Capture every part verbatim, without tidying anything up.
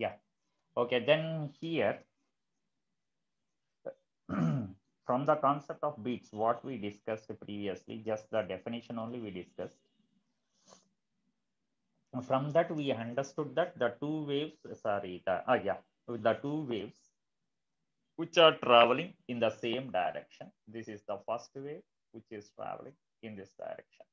Yeah. Okay. Then here, from the concept of beats, what we discussed previously, just the definition only we discussed. From that, we understood that the two waves, sorry, the, uh, yeah, the two waves which are traveling in the same direction. This is the first wave, which is traveling in this direction.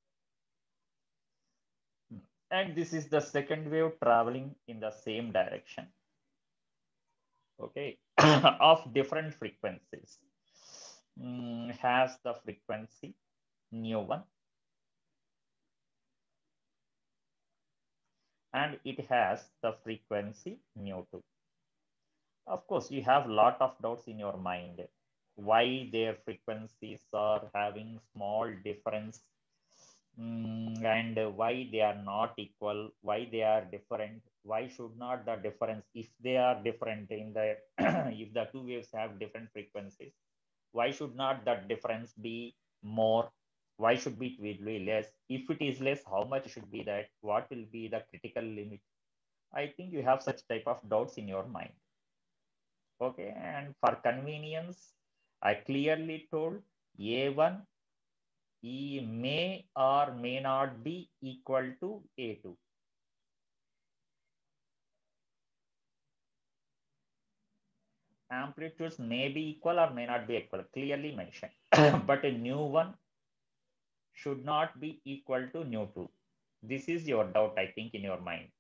And this is the second wave traveling in the same direction. Okay, of different frequencies. Mm, has the frequency nu one, and it has the frequency nu two. Of course, you have a lot of doubts in your mind why their frequencies are having small difference, mm, and why they are not equal, why they are different, why should not the difference, if they are different in the if the two waves have different frequencies, why should not that difference be more, why should be it be less, if it is less, how much should be that, what will be the critical limit? I think you have such type of doubts in your mind. Okay, and for convenience, I clearly told A one E may or may not be equal to A two. Amplitudes may be equal or may not be equal, clearly mentioned. But a nu one should not be equal to nu two. This is your doubt, I think, in your mind.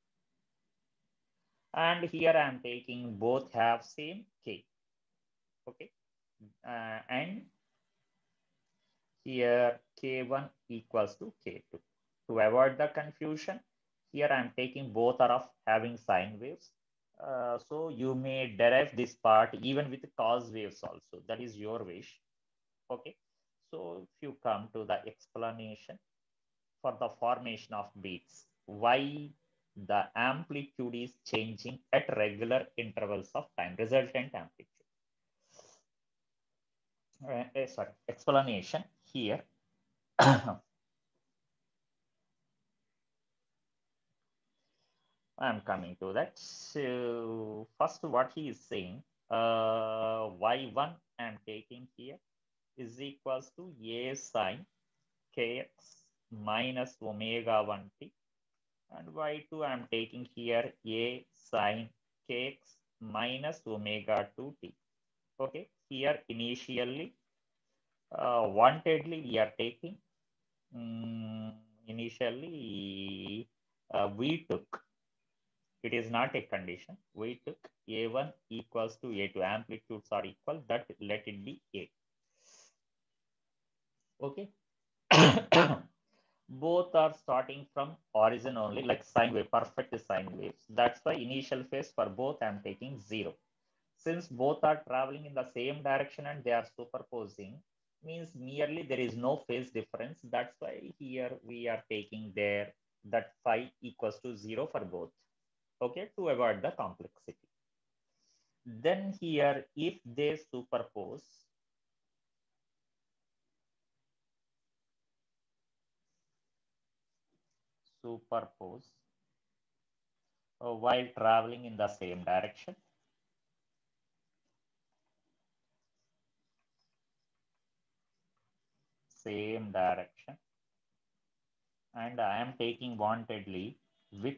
And here I am taking both have same K. Okay. Uh, and here K one equals to K two. To avoid the confusion, here I am taking both are of having sine waves. Uh, so you may derive this part even with cos waves also. That is your wish. Okay. So if you come to the explanation for the formation of beats, why the amplitude is changing at regular intervals of time, resultant amplitude. Uh, sorry, explanation here. I'm coming to that. So first, what he is saying, uh, y one I'm taking here is equals to a sine kx minus omega one t, and y two I'm taking here a sine kx minus omega two t. Okay, here initially, uh, wantedly we are taking, um, initially uh, we took, it is not a condition. We took A one equals to A two. Amplitudes are equal. That let it be A. Okay. Both are starting from origin only, like sine wave, perfect sine waves. That's why initial phase for both I'm taking zero. Since both are traveling in the same direction and they are superposing, means merely there is no phase difference. That's why here we are taking there that phi equals to zero for both. Okay, to avoid the complexity. Then here, if they superpose, superpose uh, while traveling in the same direction, same direction, and I am taking wantedly with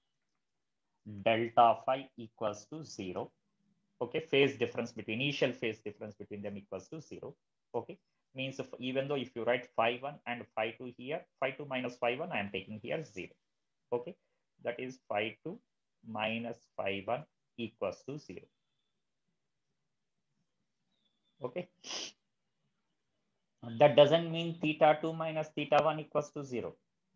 delta phi equals to zero. Okay, phase difference between initial phase difference between them equals to zero. Okay, means if, even though if you write phi one and phi two here, phi two minus phi one, I am taking here zero. Okay, that is phi two minus phi one equals to zero. Okay, that doesn't mean theta two minus theta one equals to zero.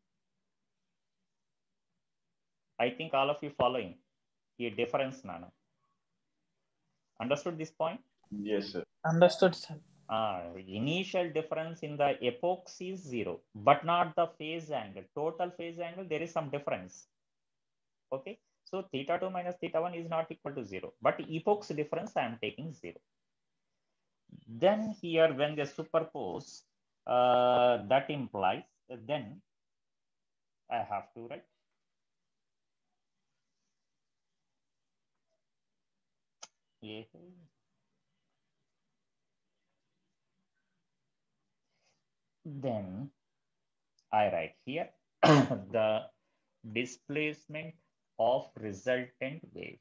I think all of you following the difference, Nana. Understood this point? Yes, sir. Understood, sir. Uh, initial difference in the epochs is zero, but not the phase angle. Total phase angle, there is some difference. Okay, so theta two minus theta one is not equal to zero, but epochs difference I am taking zero. Then here, when they superpose, uh, that implies then I have to write ये then I write here the displacement of resultant wave.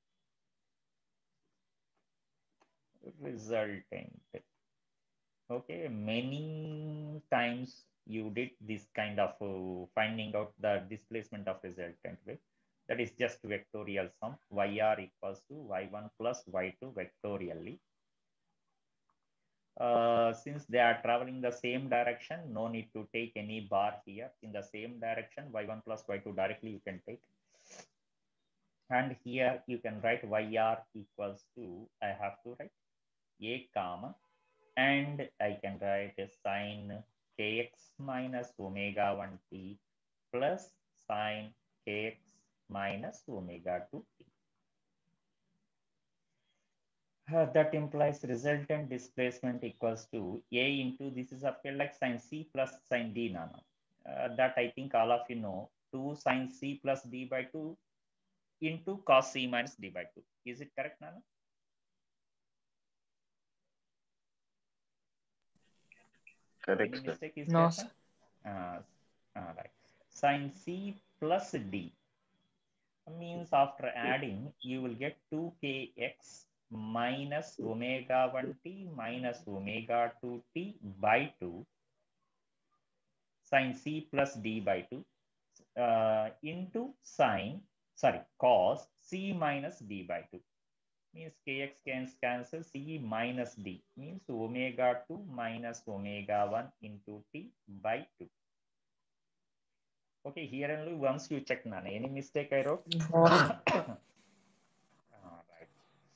Resultant. Okay, many times you did this kind of uh, finding out the displacement of resultant wave. That is just vectorial sum. Yr equals to y one plus y two vectorially. Uh, since they are traveling the same direction, no need to take any bar here. In the same direction, y one plus y two directly you can take. And here you can write Yr equals to, I have to write a comma, and I can write a sine kx minus omega one t plus sine kx minus omega two t. Uh, that implies resultant displacement equals to A into, this is appear like sine C plus sine D nano. Uh, that I think all of you know, two sine C plus D by two into cos C minus D by two. Is it correct, Nana? Correct, Any sir. mistake is No, there? sir. Uh, uh, right. Sine C plus D means after adding, you will get two k x minus omega one t minus omega two t by two sine C plus D by two uh, into sine, sorry, cos C minus D by two. Means kx can cancel, C minus D means omega two minus omega one into t by two. Okay, here only once you check, Nana. Any mistake I wrote? No, sir. All right.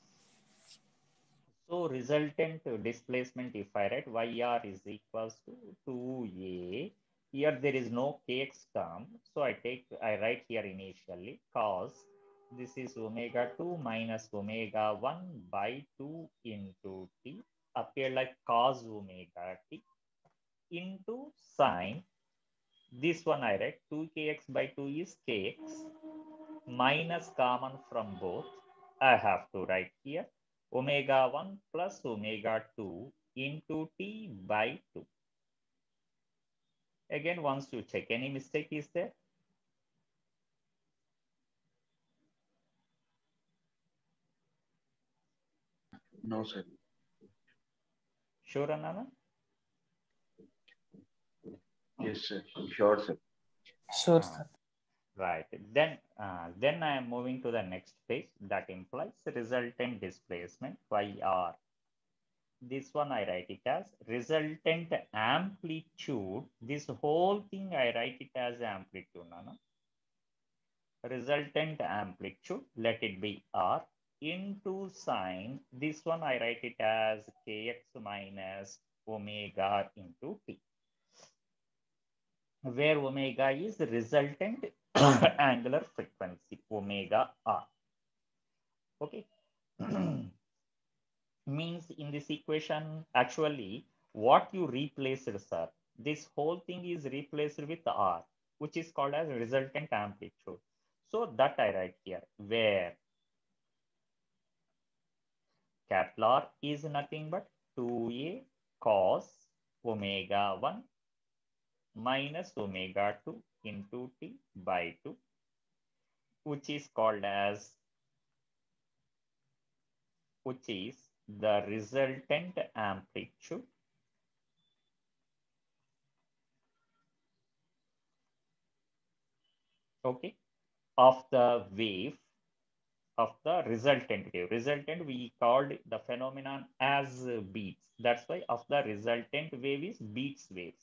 So resultant displacement, if I write Yr is equals to two A, here there is no kx term. So I take, I write here initially cos, this is omega two minus omega one by two into t, appear like cos omega t into sine. This one I write two kx by two is kx minus common from both. I have to write here omega one plus omega two into t by two. Again, once you check, any mistake is there? No, sir. Sure, Anana? Yes, sir. Sure, sir. Sure, Uh, sir. right. Then, uh, then I am moving to the next page that implies resultant displacement Yr. This one I write it as resultant amplitude. This whole thing I write it as amplitude, Nana. Resultant amplitude, let it be R, into sine. This one I write it as kx minus omega into t, where omega is resultant angular frequency, omega r. Okay. Means in this equation, actually, what you replaced, sir, this whole thing is replaced with r, which is called as resultant amplitude. So that I write here, where capital R is nothing but two A cos omega one minus omega two into t by two, which is called as, which is the resultant amplitude okay, of the wave, of the resultant wave. Resultant, we called the phenomenon as beats. That's why of the resultant wave is beats waves.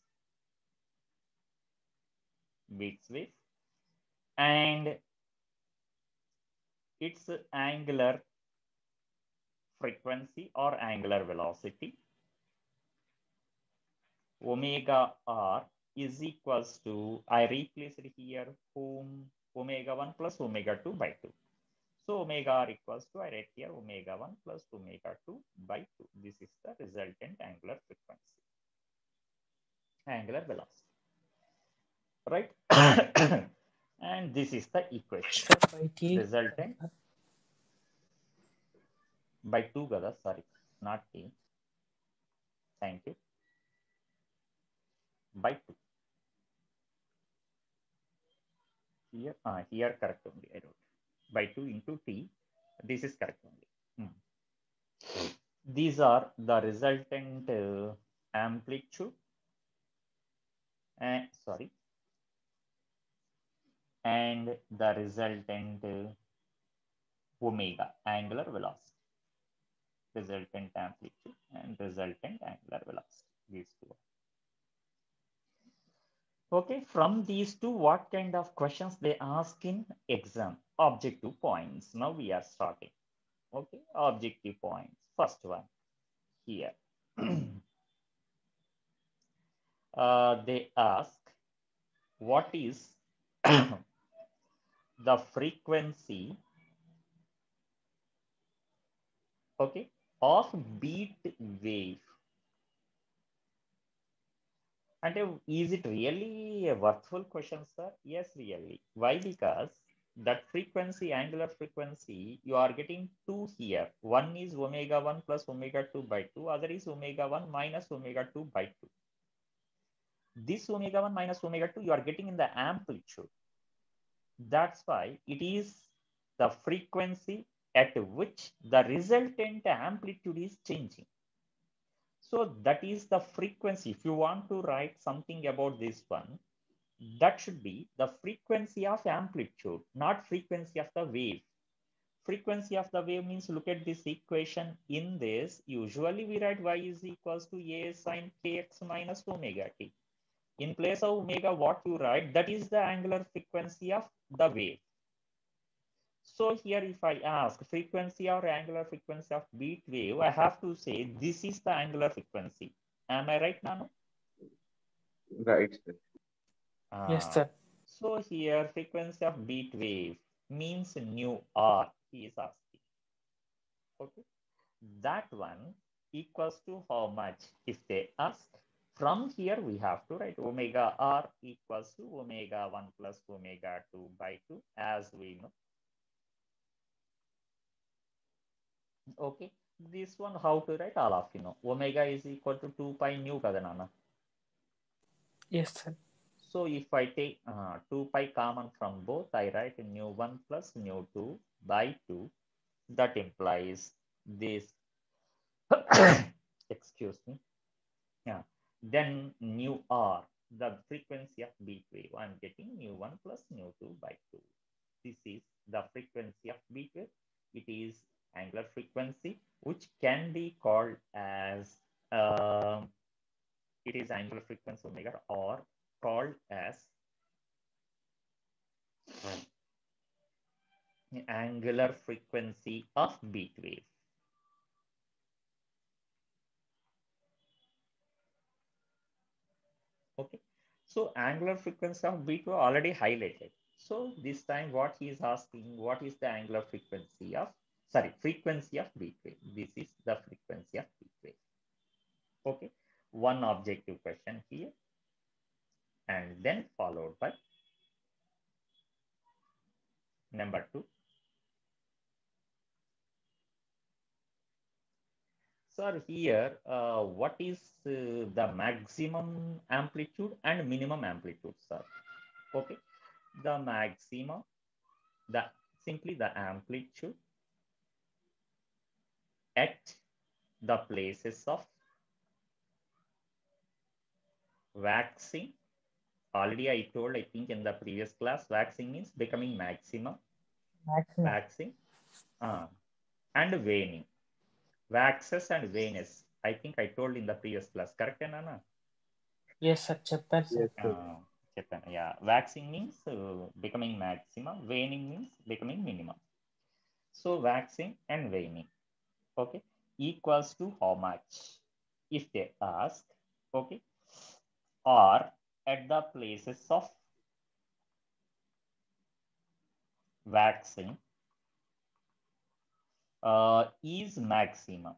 Beats wave. And its angular frequency or angular velocity, omega r, is equals to, I replaced here whom, omega one plus omega two by two. So omega r equals to, I write here omega one plus omega two by two. This is the resultant angular frequency, angular velocity, right? And this is the equation. Resultant by two kada, sorry, not T. Thank you. By two. Here, uh, here correct only. I wrote by two into T. This is correct only. Hmm. These are the resultant uh, amplitude and sorry, and the resultant uh, omega, angular velocity. Resultant amplitude and resultant angular velocity. These two. Okay, from these two, what kind of questions they ask in exam? Objective points. Now we are starting. Okay, objective points. First one here. uh, they ask what is the frequency, okay, of beat wave. And uh, is it really a worthful question, sir? Yes, really. Why? Because that frequency, angular frequency, you are getting two here. One is omega one plus omega two by two. Other is omega one minus omega two by two. This omega one minus omega two, you are getting in the amplitude. That's why it is the frequency at which the resultant amplitude is changing. So that is the frequency. If you want to write something about this one, that should be the frequency of amplitude, not frequency of the wave. Frequency of the wave means, look at this equation. In this, usually we write y is equals to a sine kx minus omega t. In place of omega, what you write, that is the angular frequency of the wave. So here, if I ask frequency or angular frequency of beat wave, I have to say this is the angular frequency. Am I right, Nano? Right, sir. Ah, Yes, sir. so here, frequency of beat wave means nu r, he is asking. Okay, that one equals to how much? If they ask, from here we have to write omega r equals to omega one plus omega two by two, as we know. Okay, this one how to write, all of you know. Omega is equal to two pi nu kada nana. Yes, sir. So if I take uh, two pi common from both, I write nu one plus nu two by two. That implies this. Excuse me. Yeah. Then nu r, the frequency of beat wave. I'm getting nu one plus nu two by two. This is the frequency of beat wave. It is angular frequency, which can be called as uh, it is angular frequency omega, or called as angular frequency of beat wave. Okay, so angular frequency of beat wave already highlighted. So this time what he is asking, what is the angular frequency of, sorry, frequency of beat wave? This is the frequency of beat wave. Okay, one objective question here, and then followed by number two. Sir, here, uh, what is uh, the maximum amplitude and minimum amplitude, sir? Okay, the maximum, the simply the amplitude at the places of waxing. Already I told, I think in the previous class, waxing means becoming maximum. Maximum. Waxing uh, and waning. Waxes and wanes. I think I told in the previous class. Correct, Nana? Yes, sir. Chapter, sir. Yes, sir. Uh, Chetan, yeah. Waxing means uh, becoming maximum. Waning means becoming minimum. So waxing and waning, okay, equals to how much? If they ask, okay, or at the places of waxing uh, is maximum.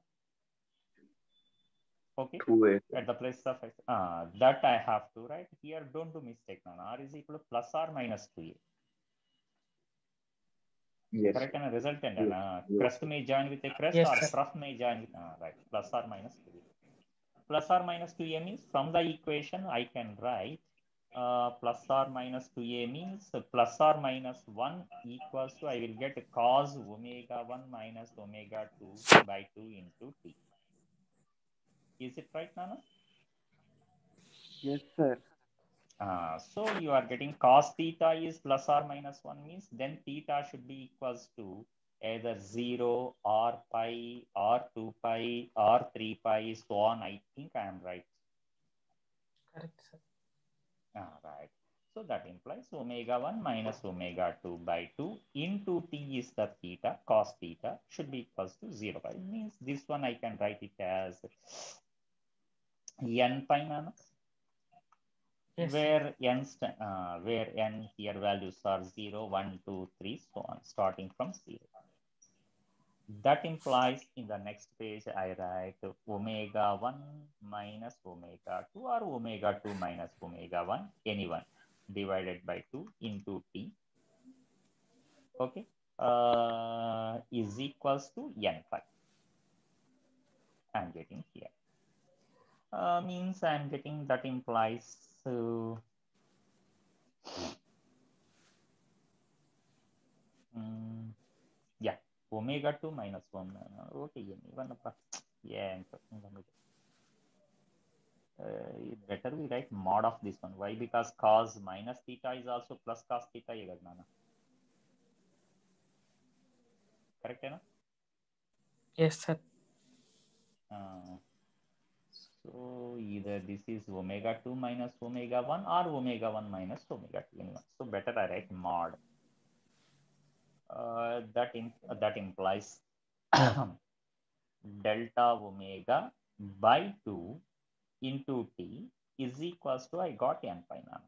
Okay, Two A, sir. at the place of uh, that I have to write here. Don't do mistake, Nana. R is equal to plus or minus two A. Yes, Correct, and resultant. yes, Uh, yes. crest may join with a crest, Yes, or sir. trough may join with, uh, right, plus or minus two a. Plus or minus two a means from the equation I can write uh, plus or minus two a means plus or minus one equals to, I will get cos omega one minus omega two by two into t. Is it right, Nana? Yes, sir. Uh, so you are getting cos theta is plus or minus one means then theta should be equals to either zero or pi or two pi or three pi, so on. I think I am right. Correct, sir. Ah, right. So that implies omega one minus omega two by two into t is the theta, cos theta should be equals to zero. It means this one I can write it as n pi nano, Yes, sir. where n st- uh, where n here values are zero, one, two, three, so on, starting from zero. That implies in the next page I write omega one minus omega two or omega two minus omega one, anyone, divided by two into t, okay, uh, is equals to n pi. I'm getting here. Uh, means I'm getting, that implies uh, um, yeah, omega two minus one. Uh, okay, even yeah, uh, better we write mod of this one. Why? Because cos minus theta is also plus cos theta. Correct, enough? Yes, sir. Uh, so either this is omega two minus omega one or omega one minus omega two. So better I write mod. Uh, that, in, uh, that implies delta omega by two into t is equals to, I got n pi now.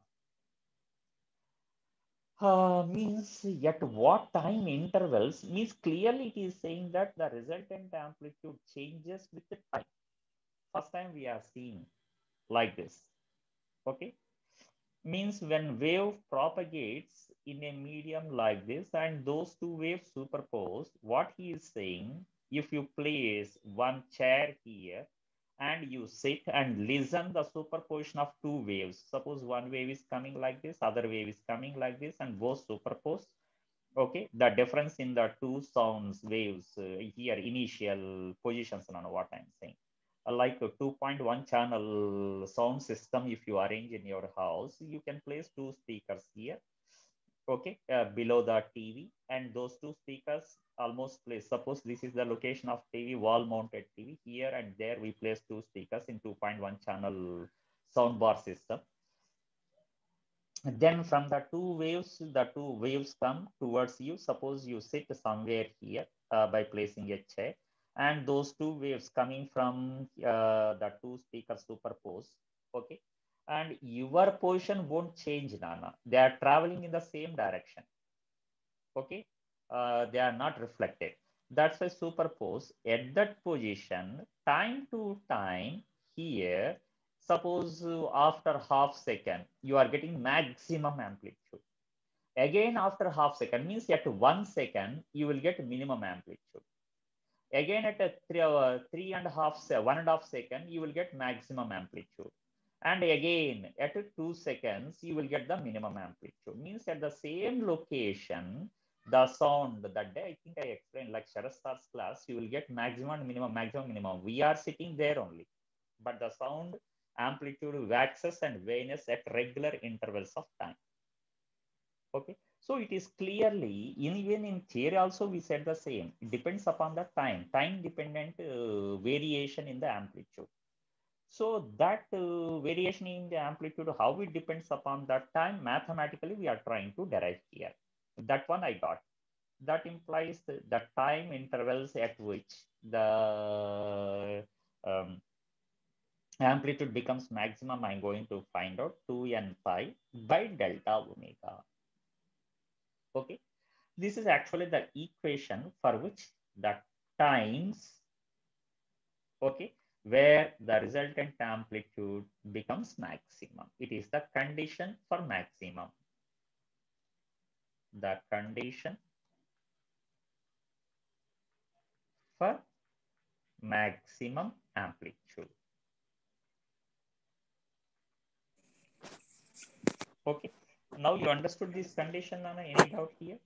Uh, means at what time intervals, means clearly it is saying that the resultant amplitude changes with the time. First time we are seeing like this. Okay, means when wave propagates in a medium like this and those two waves superpose, what he is saying, if you place one chair here and you sit and listen the superposition of two waves, suppose one wave is coming like this, other wave is coming like this, and both superpose, okay, the difference in the two sounds waves uh, here, initial positions, I don't know what I'm saying, like a two point one channel sound system, if you arrange in your house, you can place two speakers here, okay, uh, below the T V, and those two speakers almost place, suppose this is the location of T V, wall mounted T V, here and there we place two speakers in two point one channel sound bar system. Then from the two waves, the two waves come towards you. Suppose you sit somewhere here uh, by placing a chair, and those two waves coming from uh, the two speakers superpose, okay? And your position won't change, Nana. They are traveling in the same direction, okay? Uh, they are not reflected. That's why superpose. At that position, time to time, here, suppose uh, after half second, you are getting maximum amplitude. Again, after half second, means at one second, you will get minimum amplitude. Again, at a three, uh, three and a half, one and a half second, you will get maximum amplitude. And again, at two seconds, you will get the minimum amplitude. Means at the same location, the sound, that day, I think I explained, like Sharastar's class, you will get maximum, minimum, maximum, minimum. We are sitting there only. But the sound amplitude waxes and wanes at regular intervals of time. Okay. So it is clearly, even in theory also we said the same. It depends upon the time, time dependent uh, variation in the amplitude. So that uh, variation in the amplitude, how it depends upon that time, mathematically we are trying to derive here. That one I got. That implies the, the time intervals at which the um, amplitude becomes maximum. I'm going to find out two n pi by delta omega. Okay. This is actually the equation for which the times, okay, where the resultant amplitude becomes maximum. It is the condition for maximum. The condition for maximum amplitude. Okay, now you understood this condition, Nana? Any doubt here?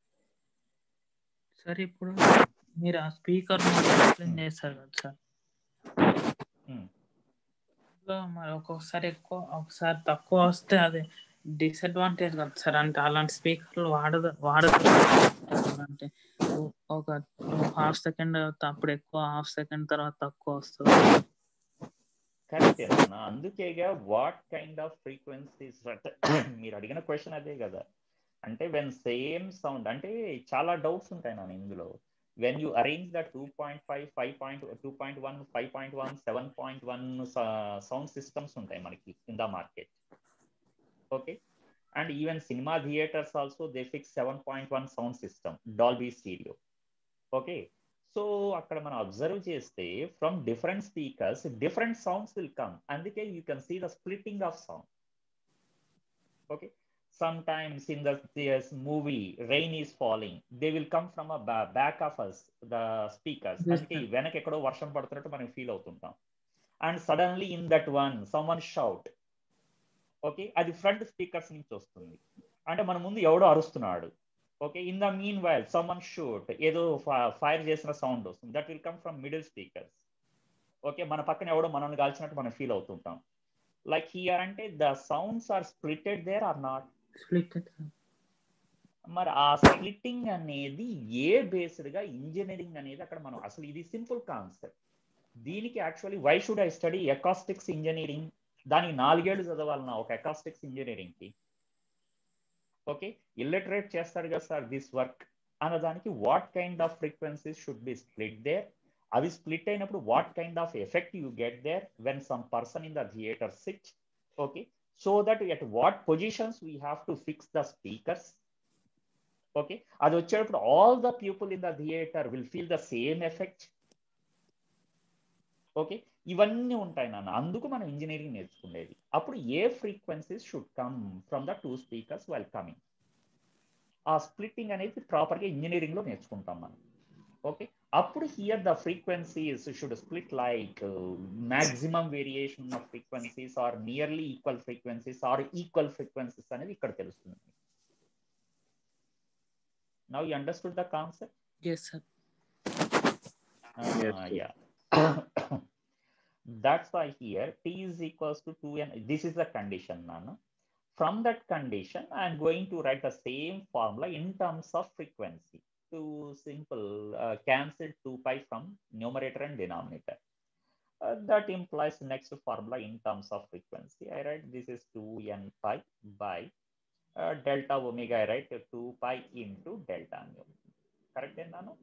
Sir ఇప్పుడు మీరు ఆ speaker మాట explain చేస్తారు కదా sir, ఇందులో మరి ఒక్కొక్కసారి ఎక్కువ ఒకసారి తక్కువ వస్తే అది డిసడ్వాంటేజ్ కదా సార్. అంటే అలాంటి స్పీకర్లు వాడదు వాడదు అంటే ఒక హాఫ్ సెకండ్ అప్పుడు ఎక్కువ, హాఫ్ సెకండ్ తర్వాత తక్కువ వస్తుంది. కరెక్టే నాన్న, అందుకేగా వాట్ కైండ్ ఆఫ్ ఫ్రీక్వెన్సీస్ మీరు అడిగిన క్వశ్చన్ అదే కదా. అంటే వెన్ సేమ్ సౌండ్, అంటే చాలా డౌట్స్ ఉంటాయి నాన్న ఇందులో. When you arrange the two point five five point two point one five point one seven point one sound systems ఉంటాయి మనకి in the market. Okay, and even cinema theatres also they fix seven point one sound system, Dolby stereo. Okay, so అక్కడ మనం observe చేస్తే from different speakers different sounds will come. అందుకే you can see the splitting of sound. Okay, sometimes in the this movie rain is falling, they will come from a ba- back of us, the speakers. అందుకే వెనక ఎక్కడో వర్షం పడుతున్నట్టు మనం feel అవుతుంటాం. And suddenly in that one someone shout, okay, అది front speakers నుంచి వస్తుంది. అంటే మన ముందు ఎవడో అరుస్తున్నాడు. Okay, in the meanwhile someone shoot, ఏదో ఫైర్ చేసిన సౌండ్ వస్తుంది. That will come from middle speakers. Okay, మన పక్కన ఎవడో మనల్ని కాల్చినట్టు మనం ఫీల్ అవుతుంటాం. లైక్ హియర్ అంటే the sounds are splitted there are not splitted. మరి ఆ స్ప్లిట్టింగ్ అనేది ఏ బేస్డ్ గా ఇంజనీరింగ్ అనేది అక్కడ మనం అసలు ఇది సింపుల్ కాన్సెప్ట్. దీనికి actually why should I study acoustics engineering? దానికి నాలుగేళ్లు చదవాలన్నా ఒక ఎకాస్టిక్స్ ఇంజనీరింగ్ కి. ఓకే, ఇల్లిటరేట్ చేస్తారు కదా సార్ దిస్ వర్క్ అన్నదానికి what kind of frequencies should be split there, అవి స్ప్లిట్ అయినప్పుడు what kind of effect you get there when some person in the theatre sit. Okay, so that at what positions we have to fix the speakers. Okay, అది వచ్చేటప్పుడు all the people in the theater will feel the same effect. Okay, ఇవన్నీ ఉంటాయి నాన్న, అందుకు మనం engineering నేర్చుకునేది. అప్పుడు ఏ frequencies should come from the two speakers while coming, ఆ స్ప్లిట్టింగ్ అనేది ప్రాపర్గా ఇంజనీరింగ్ లో నేర్చుకుంటాం మనం. ఓకే, అప్పుడు here the frequencies should split like maximum variation of frequencies or nearly equal frequencies or equal frequencies అనేది ఇక్కడ తెలుస్తుంది. Now you understood the concept? Yes, sir. Uh, Yes, sir. yeah. That's why here t is equals to two n. This is the condition, Nana. From that condition, I am going to write the same formula in terms of frequency. To simple uh, cancel two pi from numerator and denominator. Uh, that implies next formula in terms of frequency. I write this is two n pi by uh, delta omega. I write two pi into delta nu. Correct, Nano?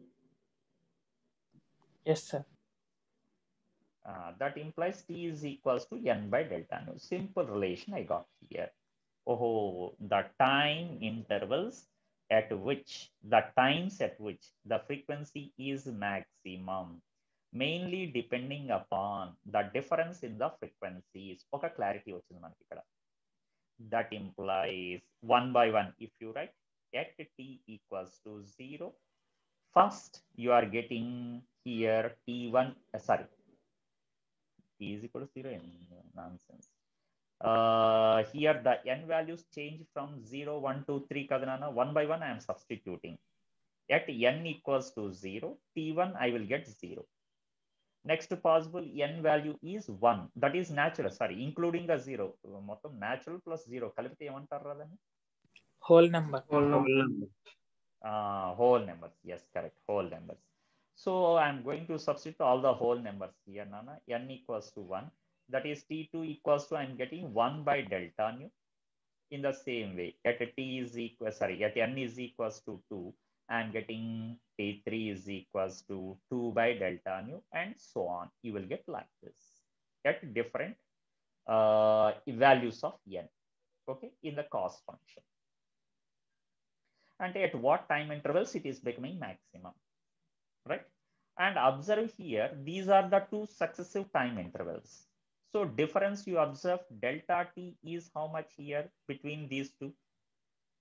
Yes, sir. Uh, that implies t is equals to n by delta nu. Simple relation I got here. Oh, the time intervals at which, the times at which the frequency is maximum, mainly depending upon the difference in the frequencies. Okay, clarity వచ్చింది మనకి ఇక్కడ. That implies one by one. If you write at t equals to zero, first you are getting here t one, uh, sorry, t is equal to zero, nonsense. Uh, here the n values change from zero, one, two, three, Kadanana. One by one I am substituting. At n equals to zero, t one I will get zero. Next possible n value is one. That is natural, sorry, including the zero. Motam natural plus zero. Kalipite emantaru radani? Whole number. Whole number. Uh, whole numbers. Yes, correct. Whole numbers. So I am going to substitute all the whole numbers here, Nana. N equals to one. That is t two equals to, I am getting one by delta nu. In the same way, at t is equal, sorry, at n is equals to two, I am getting t three is equals to two by delta nu, and so on. You will get like this at different uh, values of n, okay, in the cost function. And at what time intervals it is becoming maximum, right? And observe here, these are the two successive time intervals. So difference you observe, delta t is how much here between these two?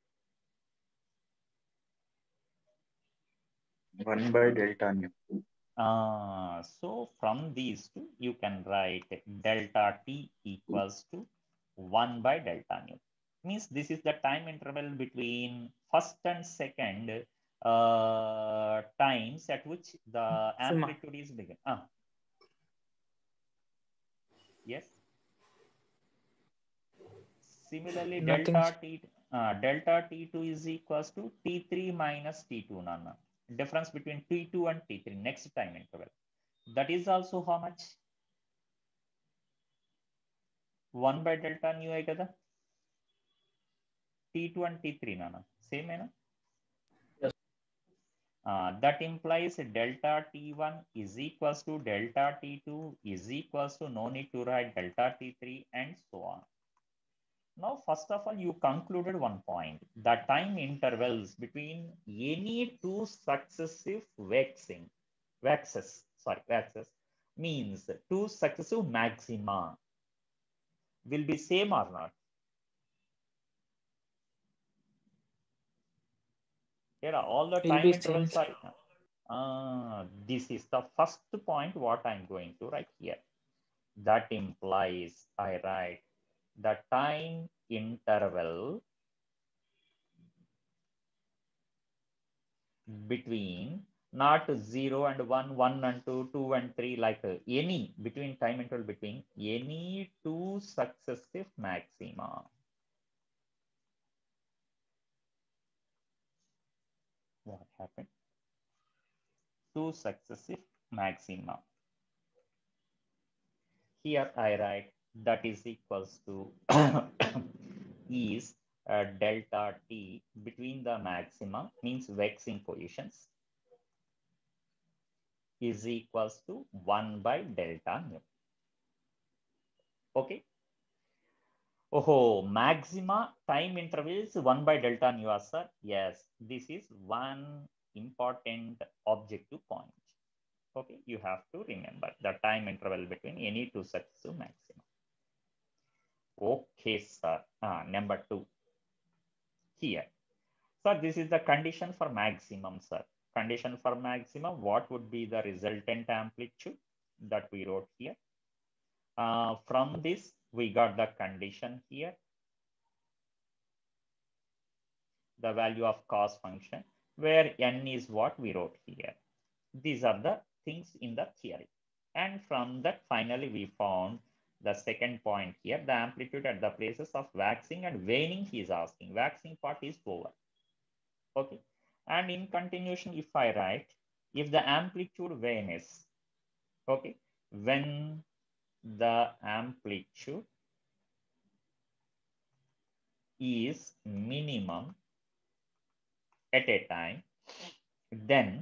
One by delta nu. Uh, so from these two, you can write delta t equals to one by delta nu. Means this is the time interval between first and second uh, times at which the amplitude is bigger. Ah. Yes. Similarly, Nothing. delta t uh, delta t two is equals to t three minus t two. Nana. Difference between t two and t three, next time interval. That is also how much? one by delta nu hai kada? T two and T three, Nana. Same, hai na? Yes. Uh, that implies delta T one is equals to delta T two is equals to, no need to write delta T three and so on. Now, first of all, you concluded one point. The time intervals between any two successive waxing, waxes, sorry, waxes, means two successive maxima will be same or not? Here, all the time intervals are. Uh, this is the first point what I'm going to write here. That implies I write the time interval between not zero and one, one and two, two and three, like uh, any between time interval between any two successive maxima. What happened? Two successive maxima. Here I write that is equals to is uh, delta t between the maxima, means waxing positions, is equals to one by delta nu. Okay. Oh, maxima time interval is one by delta nu, sir. Yes, this is one important objective point. Okay, you have to remember the time interval between any two successive maxima. Okay, sir. Ah, number two. Here. Sir, this is the condition for maximum, sir. Condition for maximum, what would be the resultant amplitude that we wrote here? Uh, from this, we got the condition here. The value of cos function, where n is what we wrote here. These are the things in the theory. And from that, finally, we found the second point here, the amplitude at the places of waxing and waning, he is asking. Waxing part is over. Okay. And in continuation, if I write, if the amplitude varies, okay, when the amplitude is minimum at a time, then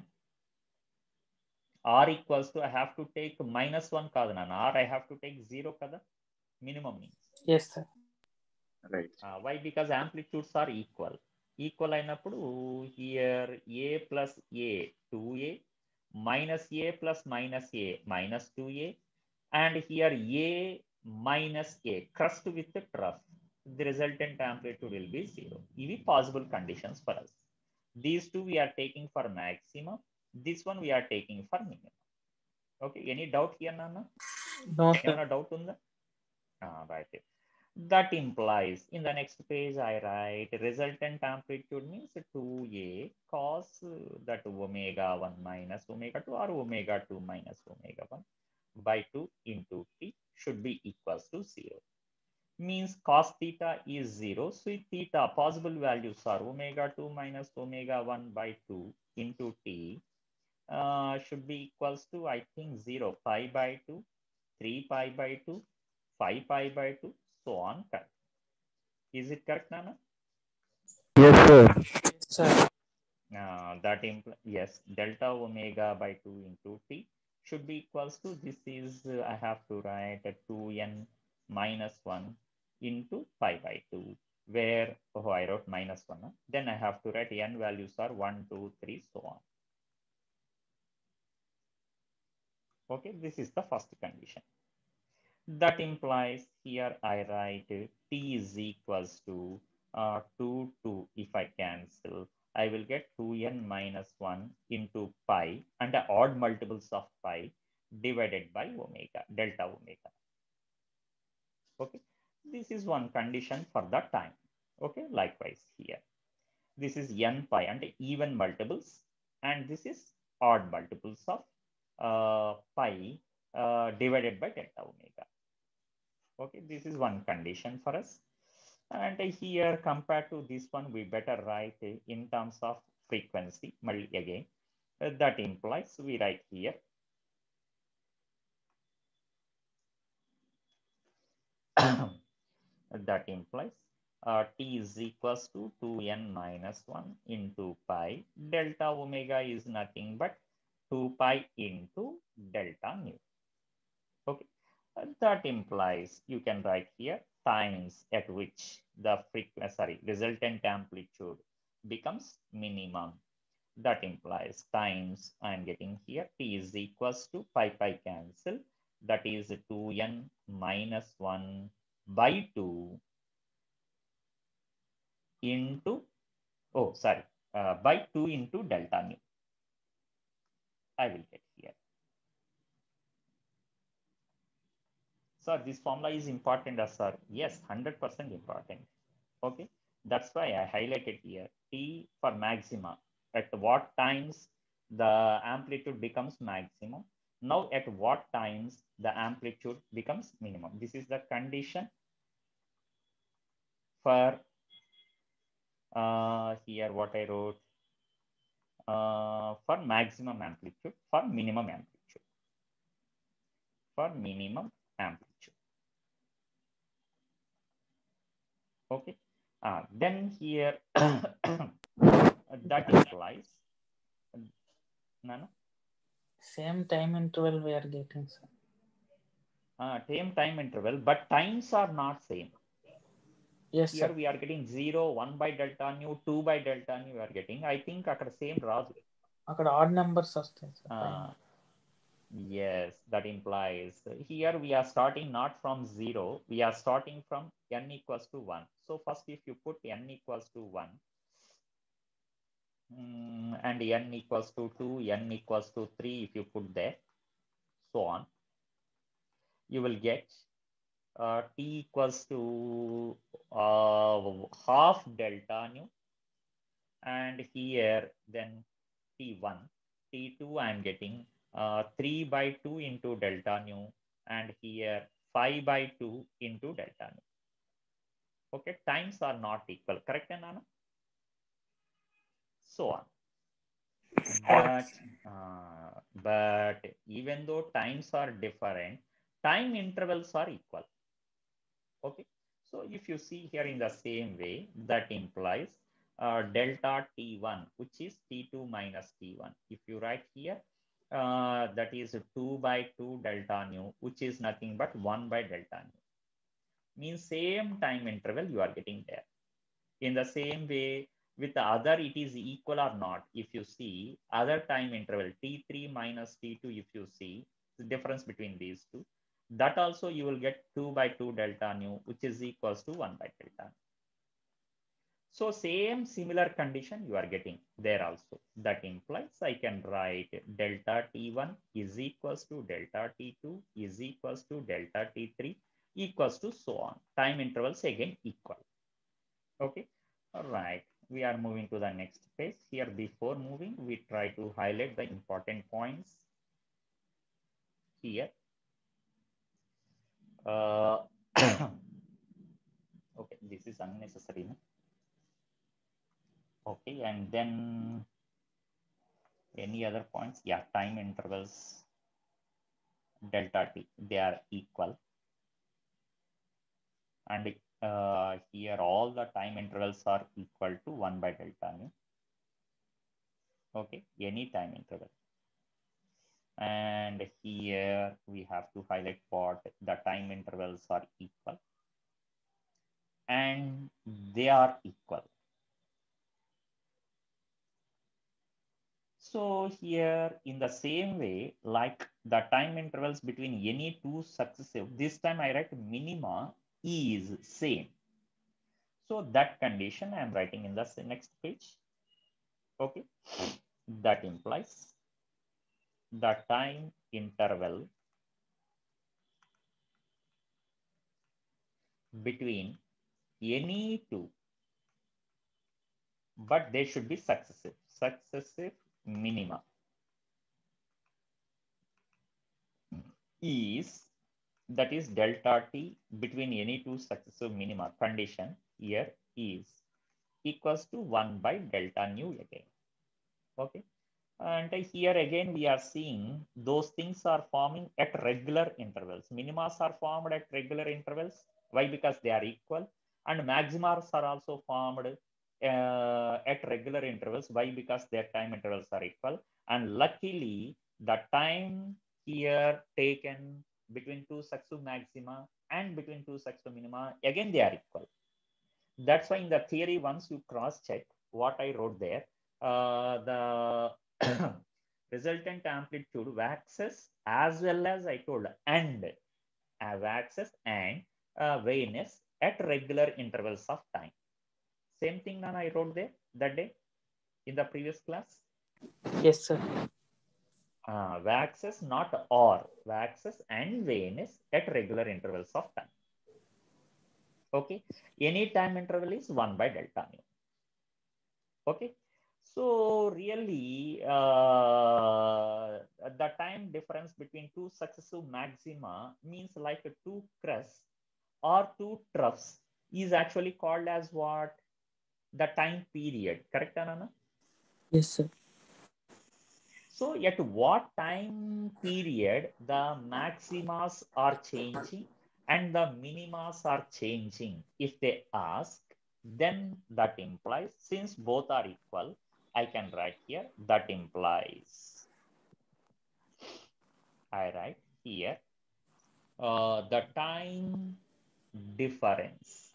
R equals to, I have to take minus one kada, R I have to take zero kada, minimum means. Yes, sir. Right. Uh, why? Because amplitudes are equal. Equal ainappudu here A plus A, two A, minus A plus minus A, minus two A, and here A minus A, crust with the trough. The resultant amplitude will be zero. These are possible conditions for us. These two we are taking for maximum. This one we are taking for minimum. Okay, any doubt here, Nana? No, sir. Any doubt on that? Ah, right. That implies, in the next page, I write resultant amplitude means two A cos that omega one minus omega two or omega two minus omega one by two into t should be equals to zero. Means cos theta is zero. So theta possible values are omega two minus omega one by two into t uh, should be equals to, I think, zero, pi by two, three pi by two, five pi by two, so on. Correct. Is it correct, Nana? Yes, sir. Sir. Uh, that implies, yes, delta omega by two into t should be equals to, this is, uh, I have to write a two n minus one into pi by two, where, oh, I wrote minus one. Huh? Then I have to write n values are one, two, three, so on. Okay, this is the first condition. That implies here I write t is equals to uh, two, two. If I cancel, I will get two n minus one into pi and the odd multiples of pi divided by omega, delta omega. Okay, this is one condition for the time. Okay, likewise here. This is n pi and even multiples, and this is odd multiples of uh, pi uh, divided by delta omega. Okay, this is one condition for us. And here, compared to this one, we better write in terms of frequency. Again, that implies we write here that implies uh, t is equals to two n minus one into pi. Delta omega is nothing but two pi into delta nu. Okay, uh, that implies you can write here times at which the frequency, sorry, resultant amplitude becomes minimum. That implies times I'm getting here t is equals to pi pi cancel. That is two n minus one by two into, oh, sorry, uh, by two into delta nu. I will get here. So this formula is important, as sir. Yes, one hundred percent important. Okay, that's why I highlighted here T for maxima. At what times the amplitude becomes maximum. Now at what times the amplitude becomes minimum. This is the condition for uh, here what I wrote uh, for maximum amplitude, for minimum amplitude, for minimum amplitude. Okay, uh, then here that implies Nana? Same time interval we are getting, sir. Uh, same time interval, but times are not same. Yes, Here sir. we are getting zero, one by delta nu, two by delta nu we are getting. I think akkada same రాదు. అక్కడ odd numbers వస్తాయి, sir. Uh, yes, that implies here we are starting not from zero, we are starting from n equals to one. So first if you put n equals to one um, and n equals to two, n equals to three, if you put there, so on, you will get uh, t equals to uh, half delta nu, and here then t one, t two I'm getting uh, three by two into delta nu, and here five by two into delta nu. Okay, times are not equal, correct, Nana? So on. But uh, but even though times are different, time intervals are equal. Okay, so if you see here in the same way, that implies uh, delta t one, which is t two minus t one. If you write here, uh, that is two by two delta nu, which is nothing but one by delta nu. Means same time interval you are getting there. In the same way, with the other, it is equal or not. If you see other time interval t three minus t two, if you see the difference between these two, that also you will get two by two delta nu, which is equals to one by delta. So same similar condition you are getting there also. That implies I can write delta t one is equals to delta t two is equals to delta t three equals to so on. Time intervals again equal. Okay, all right. We are moving to the next page. Here before moving, we try to highlight the important points here. Uh, okay, this is unnecessary. No? Okay, and then any other points? Yeah, time intervals, delta t, they are equal. And uh, here all the time intervals are equal to one by delta nu. Okay, any time interval. And here we have to highlight what the time intervals are equal. And they are equal. So here in the same way, like the time intervals between any two successive, this time I write minima is same. So that condition I am writing in the next page. Okay, that implies the time interval between any two, but they should be successive, successive minima is, that is delta t between any two successive minima condition here is equals to one by delta nu again. Okay. And here again, we are seeing those things are forming at regular intervals. Minimas are formed at regular intervals. Why? Because they are equal. And maximas are also formed uh, at regular intervals. Why? Because their time intervals are equal. And luckily, the time here taken between two successive maxima and between two successive minima, again, they are equal. That's why in the theory, once you cross-check what I wrote there, uh, the resultant amplitude waxes as well as I told, and uh, waxes and uh, vanes at regular intervals of time. Same thing, Nana, I wrote there that day in the previous class. Yes, sir. Uh, waxes, not or, waxes and vanes at regular intervals of time. Okay, any time interval is one by delta mu. Okay. So really, uh, the time difference between two successive maxima means like a two crests or two troughs is actually called as what? The time period. Correct, Anana? Yes, sir. So at what time period the maximas are changing and the minimas are changing? If they ask, then that implies, since both are equal, I can write here, that implies, I write here, uh, the time difference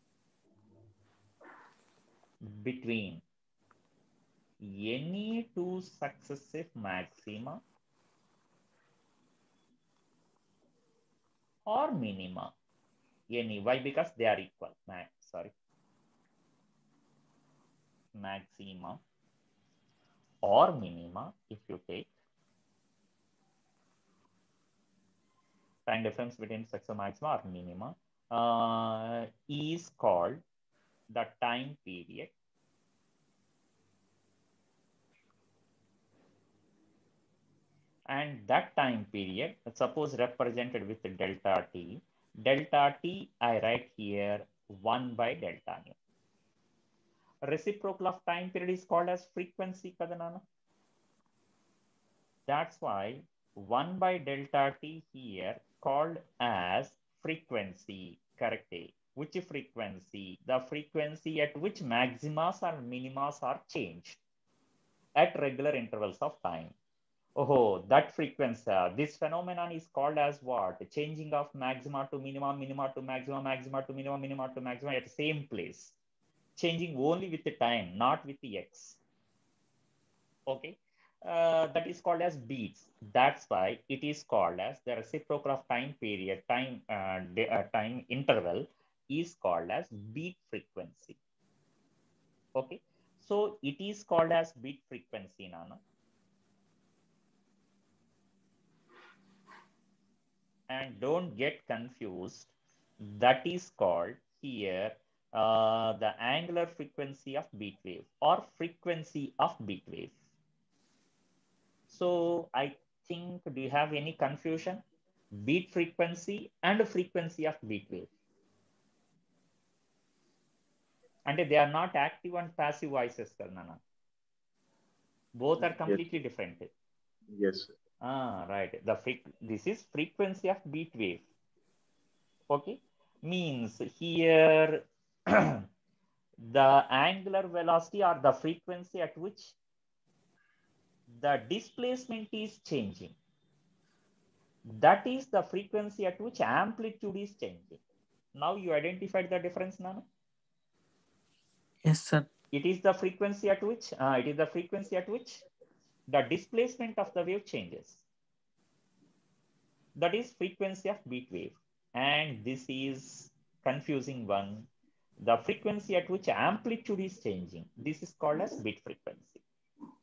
between any two successive maxima or minima, any, why? Because they are equal, max, sorry, maxima or minima, if you take time difference between successive maxima or minima, uh, is called the time period and that time period, suppose represented with delta t, delta t I write here one by delta nu. Reciprocal of time period is called as frequency, kadanana. That's why one by delta t here called as frequency, correct? Which frequency? The frequency at which maximas or minimas are changed at regular intervals of time. Oh, that frequency. Uh, this phenomenon is called as what? Changing of maxima to minima, minima to maxima, maxima to minima, minima to maxima at the same place. Changing only with the time, not with the x. Okay. Uh, that is called as beats. That's why it is called as the reciprocal of time period, time, uh, uh, time interval is called as beat frequency. Okay. So it is called as beat frequency, Nana. And don't get confused. That is called here uh, the angular frequency of beat wave or frequency of beat wave. So I think, do you have any confusion? Beat frequency and frequency of beat wave. And they are not active and passive voices, Karnana. Both are completely Yes. different. Yes. Ah, right. The this is frequency of beat wave. Okay. Means here the angular velocity or the frequency at which the displacement is changing. That is the frequency at which amplitude is changing. Now you identified the difference, Nana? Yes, sir. It is the frequency at which, uh, it is the frequency at which the displacement of the wave changes. That is frequency of beat wave. And this is confusing one. The frequency at which amplitude is changing. This is called as beat frequency.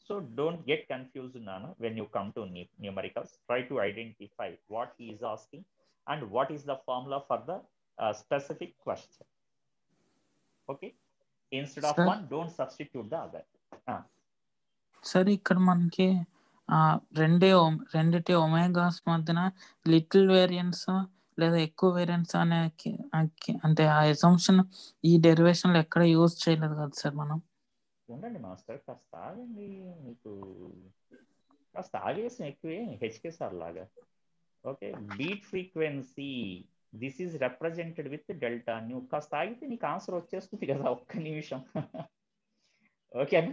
So don't get confused, Nana, when you come to numericals. Try to identify what he is asking and what is the formula for the uh, specific question. Okay, instead of Sir? one, don't substitute the other. Uh. సరే ఇక్కడ మనకి రెండే రెండిటి ఒమేగాస్ మధ్యన little variance లేదా ఎక్కువ variance అనే అంటే ఆ అసంప్షన్ ఈ డెరివేషన్ లో ఎక్కడ యూజ్ చేయలేదు కదా సార్ మనం. ఉండండి మాస్టర్, కాస్త ఆగండి, మీకు కాస్త ఆగేసిన ఎక్కువే హెచ్కే సార్ లాగా. Okay, beat frequency this is represented with delta nu. కాస్త ఆగితే నీకు ఆన్సర్ వచ్చేస్తుంది కదా, ఒక్క నిమిషం. ఓకేనా,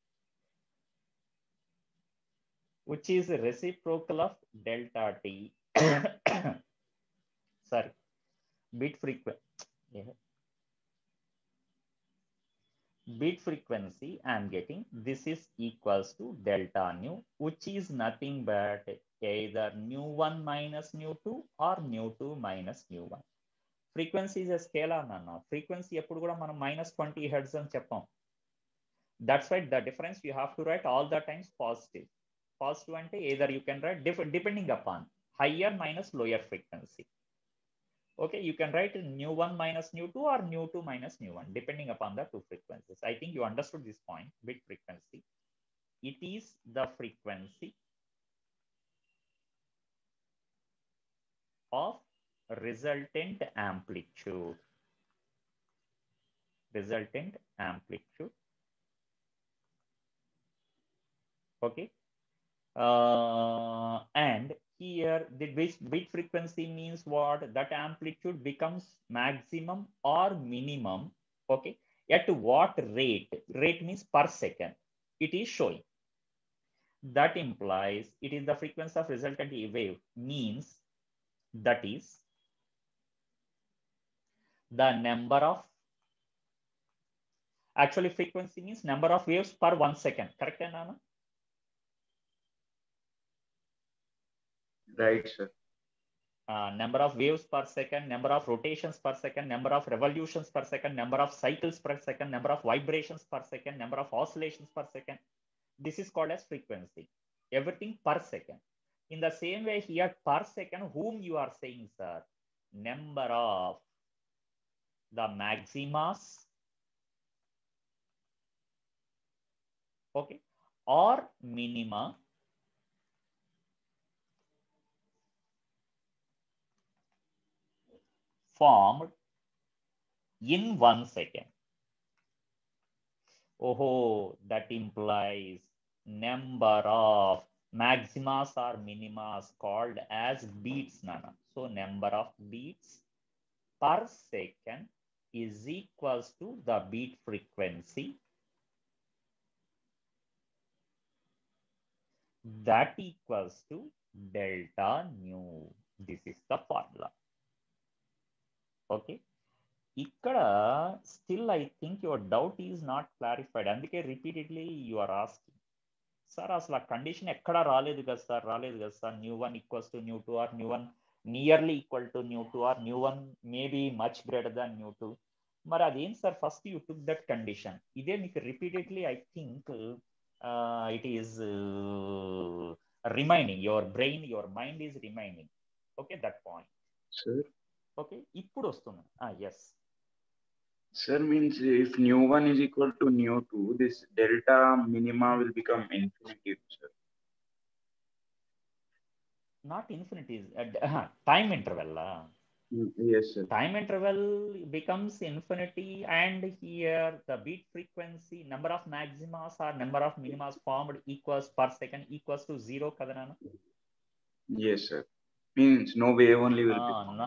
which is reciprocal of delta t. Sorry, bit frequency. Bit frequency I am getting, this is equals to delta nu, which is nothing but either nu one minus nu two or nu two minus nu one. Frequency is a scalar nana. Frequency eppudu kuda manam minus twenty hertz ani cheppam. That's why the difference you have to write all the times positive. Positive ante either you can write depending upon higher minus lower frequency. Okay, you can write nu one minus nu two or nu two minus nu one depending upon the two frequencies. I think you understood this point. Bit frequency, it is the frequency of resultant amplitude. Resultant amplitude. Okay, uh, and here the bit frequency means what? That amplitude becomes maximum or minimum. Okay, at what rate? Rate means per second it is showing. That implies it is the frequency of resultant wave, means that is the number of, actually frequency means number of waves per one second. Correct, Nana? Right, sir. Uh, number of waves per second, number of rotations per second, number of revolutions per second, number of cycles per second, number of vibrations per second, number of oscillations per second. This is called as frequency. Everything per second. In the same way here, per second, whom you are saying, sir? Number of the maximas, okay, or minima formed in one second. Oh, that implies number of maximas or minimas called as beats, Nana. So number of beats per second is equals to the beat frequency. That equals to delta nu. This is the formula. Okay. ఇక్కడ still I think your doubt is not clarified, అందుకే repeatedly you are asking. Sir అసలు ఆ condition ఎక్కడా రాలేదు కదా sir, రాలేదు కదా sir, nu one equals to nu two or nu one nearly equal to nu two or nu one maybe much greater than nu two. మరి అదేం sir, first you took that condition. ఇదే మీకు repeatedly I think it is remaining, your brain your mind is remaining. Okay, that point. Okay, ఇప్పుడు వస్తుంది. Yes Sir, means if nu one is equal to nu two, this delta minima will become infinity, sir. Not infinity, uh, time interval. Uh. Mm, yes, sir. Time interval becomes infinity, and here the beat frequency, number of maximas or number of minimas formed equals per second equals to zero. Kadanana? Yes, sir. Means no wave only will uh, be formed. No.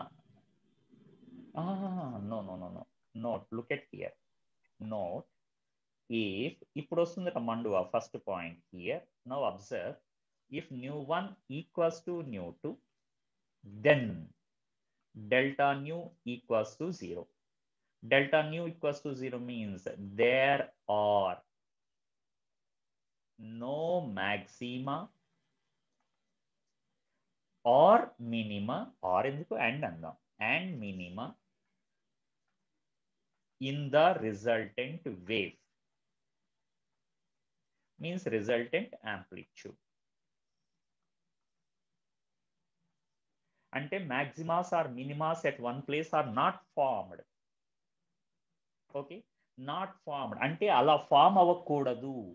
Ah, no, no, no, no. Note, look at here. Note, if ఇప్పుడు వస్తుంది మండువా first point here. Now observe, if nu one equals to nu two, then delta nu equals to zero. Delta nu equals to zero means there are no maxima or minima, or ఎందుకు and andam, and minima in the resultant wave. means resultant amplitude. Ante maximas or minimas at one place are not formed. Okay, not formed. Ante ala form avakudadu.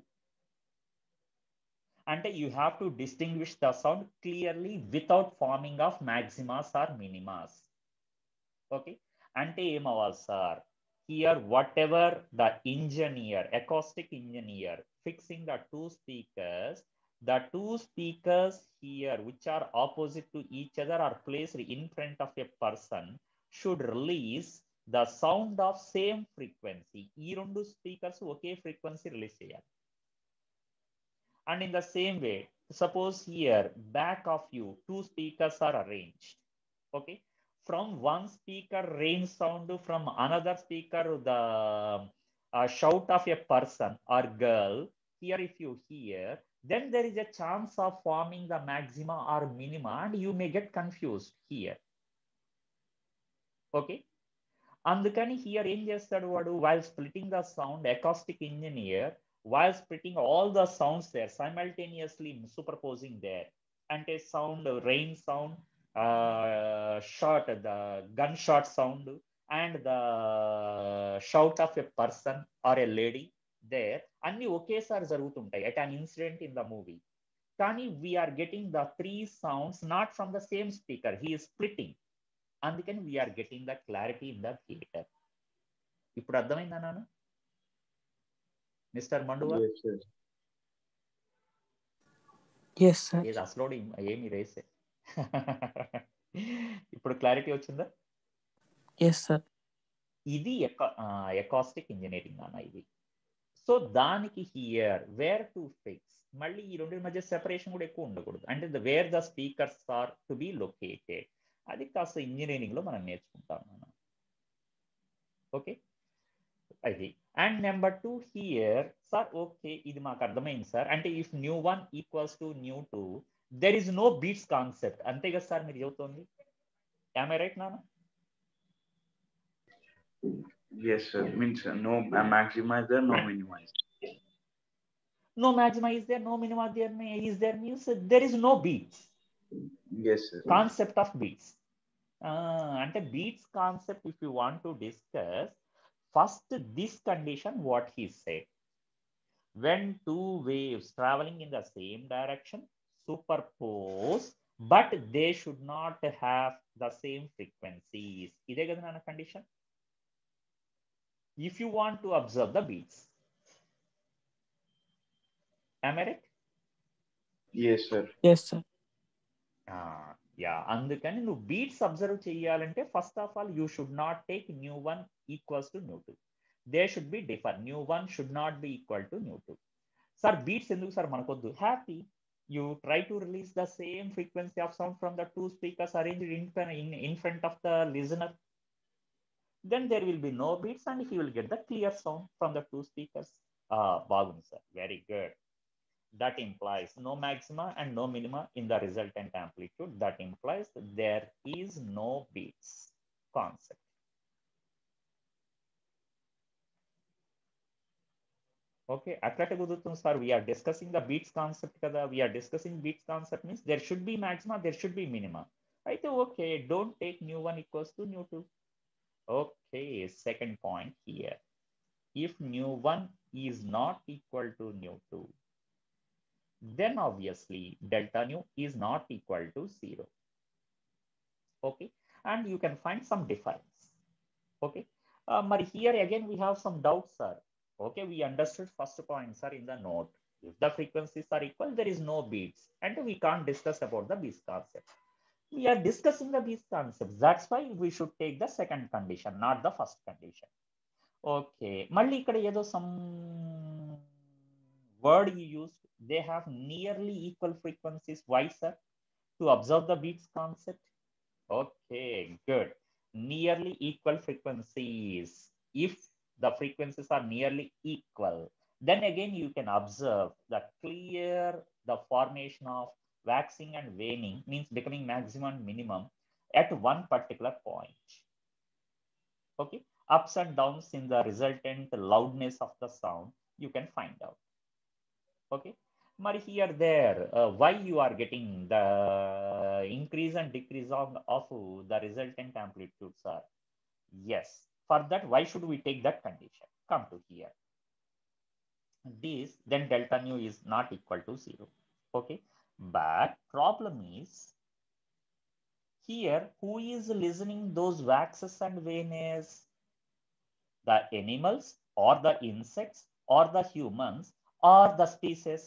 Ante you have to distinguish the sound clearly without forming of maximas or minimas. Okay, ante em avali sir, here whatever the engineer, acoustic engineer fixing the two speakers, the two speakers here which are opposite to each other are placed in front of a person should release the sound of same frequency. ఈ రెండు speakers ఒకే frequency release చేయాలి. And in the same way, suppose here back of you two speakers are arranged. Okay, from one speaker rain sound, from another speaker the uh, shout of a person or girl. Here if you hear, then there is a chance of forming the maxima or minima and you may get confused here. Okay, అందుకని here ఏం చేస్తాడు వాడు, while splitting the sound, acoustic engineer while splitting all the sounds there simultaneously superposing there, and a sound, rain sound, uh, shot, the gunshot sound and the shout of a person or a lady there అన్ని ఒకేసారి జరుగుతుంటాయి at an incident in the movie. కానీ we are getting the three sounds not from the same speaker, he is splitting. అందుకని we are getting the clarity in the theater. ఇప్పుడు అర్థమైందా నాన్న mister Manduva? Yes, sir. Yes, sir. ఏది అసలు ఏమి రేసే ఇప్పుడు clarity వచ్చిందా? Yes, sir. ఇది ఎకాస్టిక్ ఇంజనీరింగ్ అన్న ఇది. సో దానికి హియర్ వేర్ టు ఫిక్స్, మళ్ళీ ఈ రెండు మధ్య సెపరేషన్ కూడా ఎక్కువ ఉండకూడదు. అంటే the where the speakers are to be located, అది కాస్త ఇంజనీరింగ్ లో మనం నేర్చుకుంటాం మనం. ఓకే, అది. And number two here sir, okay ఇది మాకు అర్థమైంది సార్. అంటే if nu one equals to nu two there is no beats concept, అంతే కదా సార్ మీరు చెబుతోంది? యామ్ ఐ రైట్ నాన్న? Yes, sir. Means uh, no uh, maximizer, no minimizer. No maxima is there, no minima there is there means there is no beats. Yes, sir. Concept of beats. Uh, అంటే beats concept if you want to discuss, first this condition what he said. When two waves traveling in the same direction superpose, but they should not have the same frequencies. ఇదే కదా నాన్న condition. If you want to observe the beats. Am I right? Yes, sir. Yes, sir. Uh, yeah, అందుకని నువ్వు beats observe చేయాలంటే first of all you should not take nu one equals to nu two. They should be differ. Nu one should not be equal to nu two. Sir beats ఎందుకు sir మనకొద్దు? Happy, you try to release the same frequency of sound from the two speakers arranged in in front of the listener. Then there will be no beats and he will get the clear sound from the two speakers. Ah, bagundi sir, very good. That implies no maxima and no minima in the resultant amplitude. That implies there is no beats concept. Okay, atlate kudurutundi sir, we are discussing the beats concept kada. We are discussing beats concept means there should be maxima, there should be minima. Aithe okay, don't take new one equals to new two. Okay, second point here. If new one is not equal to new two, then obviously delta nu is not equal to zero. Okay, and you can find some difference. Okay, uh, but here again we have some doubts, sir. Okay, we understood first point, sir, in the note. If the frequencies are equal, there is no beats, and we can't discuss about the beats concept. We are discussing the beats concepts. That's why we should take the second condition, not the first condition. Okay, మళ్ళీ ఇక్కడ ఏదో some word you used. They have nearly equal frequencies. Why, sir? To observe the beats concept. Okay, good. Nearly equal frequencies. If the frequencies are nearly equal, then again you can observe the clear the formation of waxing and waning, means becoming maximum and minimum at one particular point. Okay, ups and downs in the resultant loudness of the sound you can find out. Okay, మరి here there uh, why you are getting the increase and decrease of, of the resultant amplitudes are? Yes, for that why should we take that condition? Come to here, this then delta nu is not equal to zero. Okay, but problem is here who is listening those waxes and veins? The animals or the insects or the humans or the species?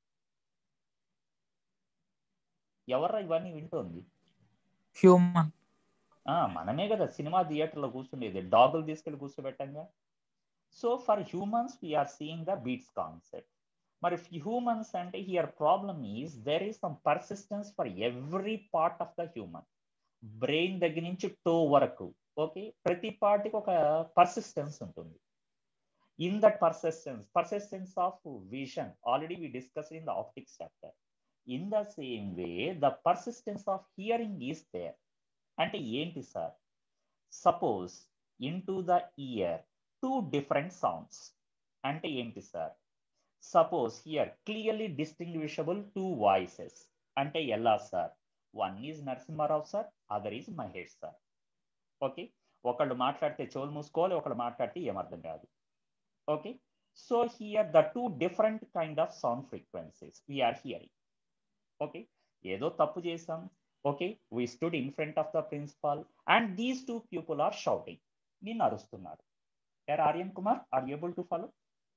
ఎవర్రా ఇవన్నీ వింటోంది? Human. మనమే కదా cinema థియేటర్లో కూర్చుండేది, డాగులు తీసుకెళ్ళి కూర్చోబెట్టంగా. So for humans we are seeing the beats concept. మరి హ్యూమన్స్ అంటే here problem is there is some persistence for every part of the human. Brain దగ్గర నుంచి టో వరకు, ఓకే, ప్రతి పార్ట్కి ఒక పర్సిస్టెన్స్ ఉంటుంది. In that persistence persistence of vision already we discuss in the optics chapter. In the same way the persistence of hearing is there. అంటే ఏంటి sir? Suppose in to the ear two different sounds అంటే ఏంటి sir? Suppose hear clearly distinguishable two voices అంటే ఎలా sir? One is Narasimharao sir, other is Mahesh sir. Okay, ఒకళ్ళు మాట్లాడితే చెవులు మూసుకోవాలి, ఒకళ్ళు మాట్లాడితే ఏమర్థం కాదు. Okay, so here the two different kind of sound frequencies we are hearing. Okay, ఏదో తప్పు చేసాం. Okay, we stood in front of the principal and these two people are shouting. నిన్ను అరుస్తున్నారు. యార్ Aryan Kumar, are able to follow?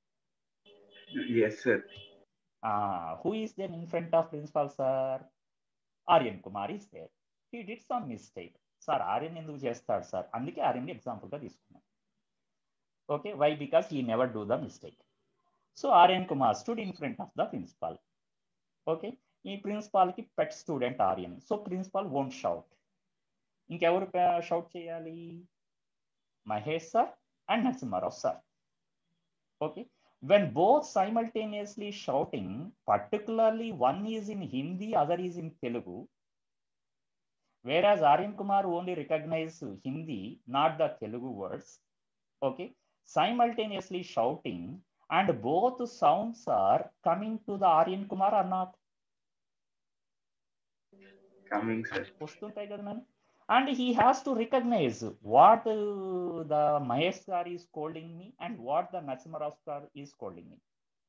Yes, sir. Uh, who is there in front of principal, sir? Aryan Kumar is there. He did some mistake. Sir, Aryan ఎందుకు చేస్తాడు sir? అందుకే Aryan example గా తీసుకున్నాం. Okay, why? Because he never do the mistake. So Aryan Kumar stood in front of the principal. Okay, ఈ principal కి pet student Aryan. So principal won't shout. ఇంకెవరు shout చేయాలి? Mahesh sir and Narasimharao sir. Okay, when both simultaneously shouting, particularly one is in Hindi, other is in Telugu, whereas Aryan Kumar only recognizes Hindi, not the Telugu words. Okay, simultaneously shouting and both sounds are coming to the Aryan Kumar or not? Coming, sir. వస్తుంటాయి కదా man. And he has to recognize what uh, the Mahesh sir is scolding me and what the Narasimha sir is scolding me.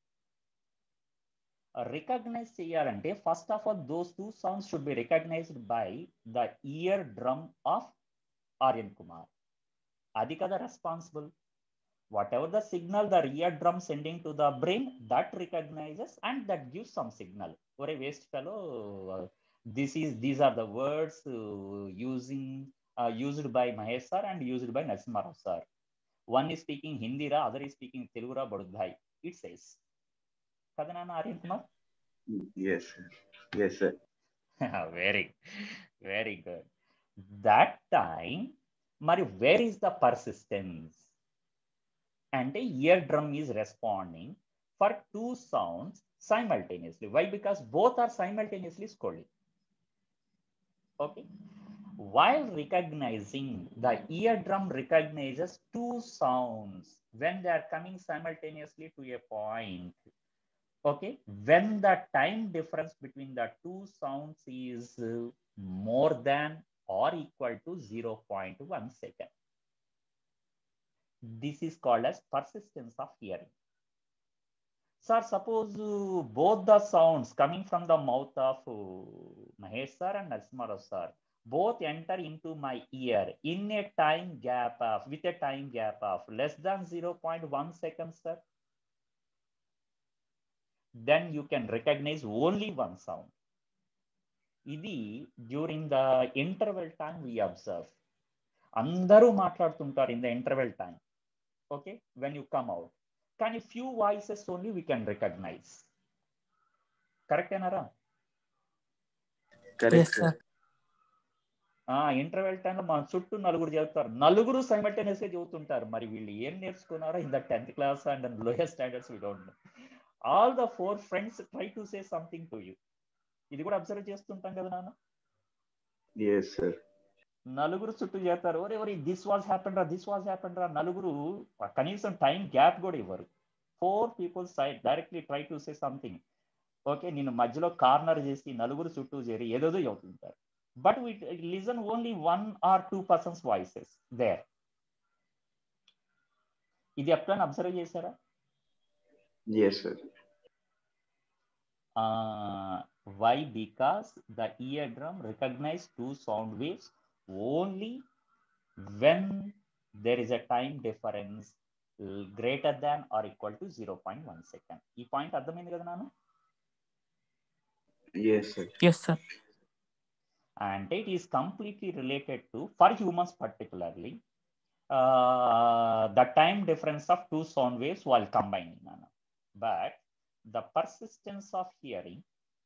Uh, recognize cheyalante, first of all, those two sounds should be recognized by the ear drum of Aryan Kumar. Adi kada responsible. Whatever the signal the ear drum sending to the brain, that recognizes and that gives some signal. For a waste fellow, uh, this is these are the words uh, using uh, used by Mahesh sir and used by Narasimha Rao sir. One is speaking Hindi ra, other is speaking Telugu ra badudhai. It says. Kadanana Aryan Kumar? Yes, sir. Yes, sir. Very, very good. That time, Mari, where is the persistence? And the eardrum is responding for two sounds simultaneously. Why? Because both are simultaneously scolding. Okay. While recognizing, the eardrum recognizes two sounds when they are coming simultaneously to a point. Okay. When the time difference between the two sounds is more than or equal to zero point one second. This is called as persistence of hearing. Sir, suppose uh, both the sounds coming from the mouth of uh, Mahesh sir and Narasimha Rao sir both enter into my ear in a time gap of, with a time gap of less than zero point one seconds, sir. Then you can recognize only one sound. Idi during the interval time we observe. Andaru maatladutuntaru in the interval time. Okay, when you come out. Can a few voices only we can recognize. Correct, Anara? Correct, Yes, sir. sir. ఆ interval టైంలో మన చుట్టూ నలుగురు చదువుతారు, నలుగురు simultaneous గా చదువుతుంటారు. మరి వీళ్ళు ఏం నేర్చుకున్నారో in the tenth class and lower standards we don't know. All the four friends try to say something to you. ఇది కూడా అబ్జర్వ్ చేస్తుంటాం కదా నాన్న. Yes, sir. నలుగురు చుట్టూ చేస్తారు, ఒరే ఒరే దిస్ వాజ్ హ్యాపెన్ రా, దిస్ వాజ్ హ్యాపెన్ రా. నలుగురు కనీసం టైం గ్యాప్ కూడా ఇవ్వరు. Four people side directly try to say something. Okay, నేను మధ్యలో కార్నర్ చేసి నలుగురు చుట్టూ చేరి ఏదేదో చెబుతుంటారు. But we listen only one or two persons voices there. ఇది ఎప్పుడైనా అబ్జర్వ్ చేశారా? Yes, sir. Uh, why? Because the eardrum recognizes two sound waves only when there is a time difference greater than or equal to zero point one second. ఈ point అర్థమైంది కదా నాన్న? Yes, sir. Yes, sir. And it is completely related to, for humans particularly, uh, the time difference of two sound waves while combining. Nana. But the persistence of hearing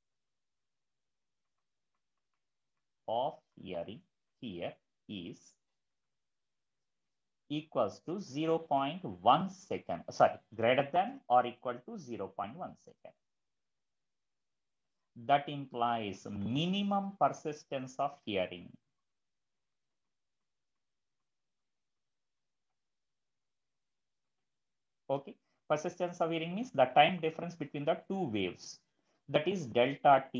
of hearing here is equals to zero point one second, sorry, greater than or equal to zero point one second. That implies minimum persistence of hearing. Okay, persistence of hearing means the time difference between the two waves, that is delta t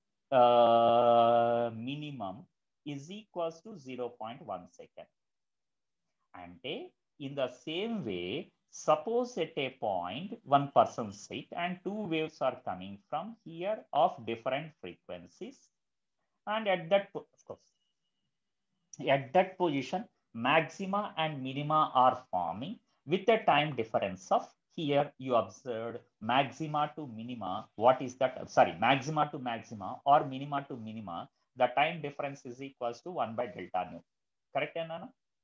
uh, minimum is equals to zero point one second. And in the same way, suppose at a point one person sit and two waves are coming from here of different frequencies, and at that of course at that position maxima and minima are forming with a time difference of, here you observed maxima to minima. What is that? Sorry, maxima to maxima or minima to minima, the time difference is equals to one by delta nu. Correct, Nana?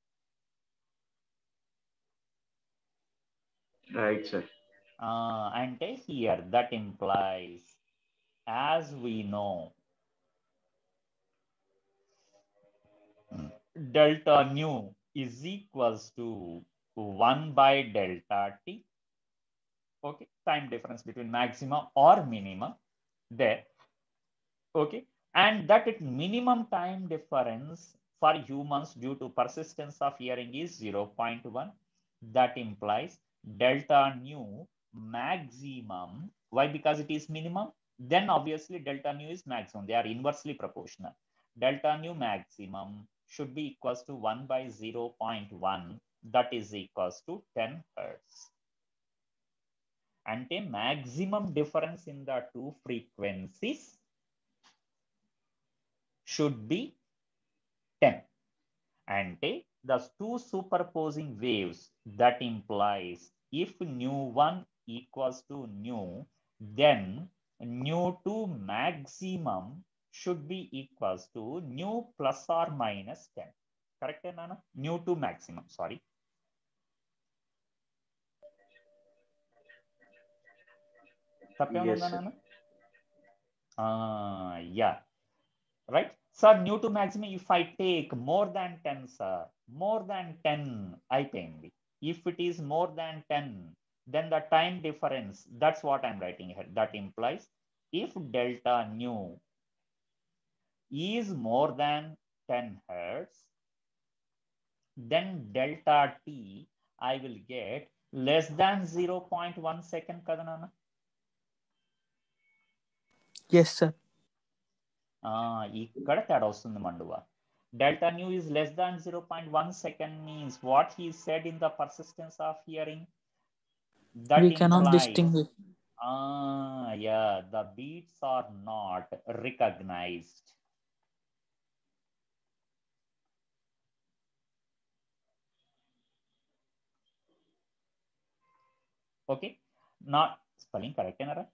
Right, sir. Uh, and here that implies, as we know, delta nu is equals to one by delta t. Okay, time difference between maxima or minima there. Okay, and that it minimum time difference for humans due to persistence of hearing is zero point one. That implies delta nu maximum. Why? Because it is minimum. Then obviously delta nu is maximum. They are inversely proportional. Delta nu maximum should be equals to one by zero point one. That is equals to ten hertz. And a maximum difference in the two frequencies should be ten. And the two superposing waves, that implies if nu one equals to nu, then nu two maximum should be equals to nu plus or minus ten. Correct, Nana? Nu two maximum, sorry. Yes, sir. Uh, yeah, right. Sir, nu to maximum, if I take more than ten, sir, more than ten, I pay. If it is more than ten, then the time difference, that's what I'm writing here. That implies if delta nu is more than ten hertz, then delta t, I will get less than zero point one second. Kadanana? Yes, sir. ఇక్కడ తేడా వస్తుంది మండువా. Delta nu is less than zero point one second means what he said in the persistence of hearing. That we cannot implies, distinguish. Ah, yeah, the beats are not recognized. Okay, not spelling correct, Nara?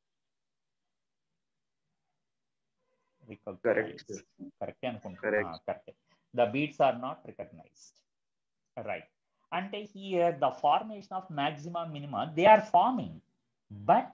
Correct. Correct. Correct. Ah, correct. The beats are not recognized. Right. And here the formation of maxima minima, they are forming, but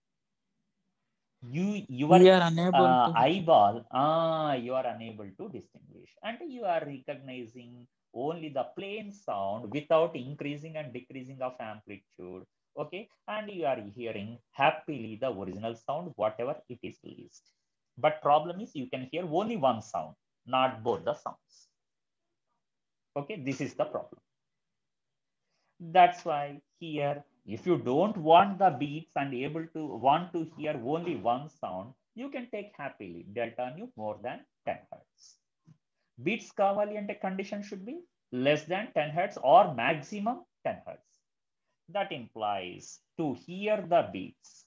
you your we are unable uh, to eyeball, ah, you are unable to distinguish, and you are recognizing only the plain sound without increasing and decreasing of amplitude. Okay, and you are hearing happily the original sound, whatever it is released. But problem is you can hear only one sound, not both the sounds. Okay, this is the problem. That's why here If you don't want the beats and able to want to hear only one sound, you can take happily delta nu more than ten hertz. Beats kavali ante condition should be less than ten hertz or maximum ten hertz. That implies to hear the beats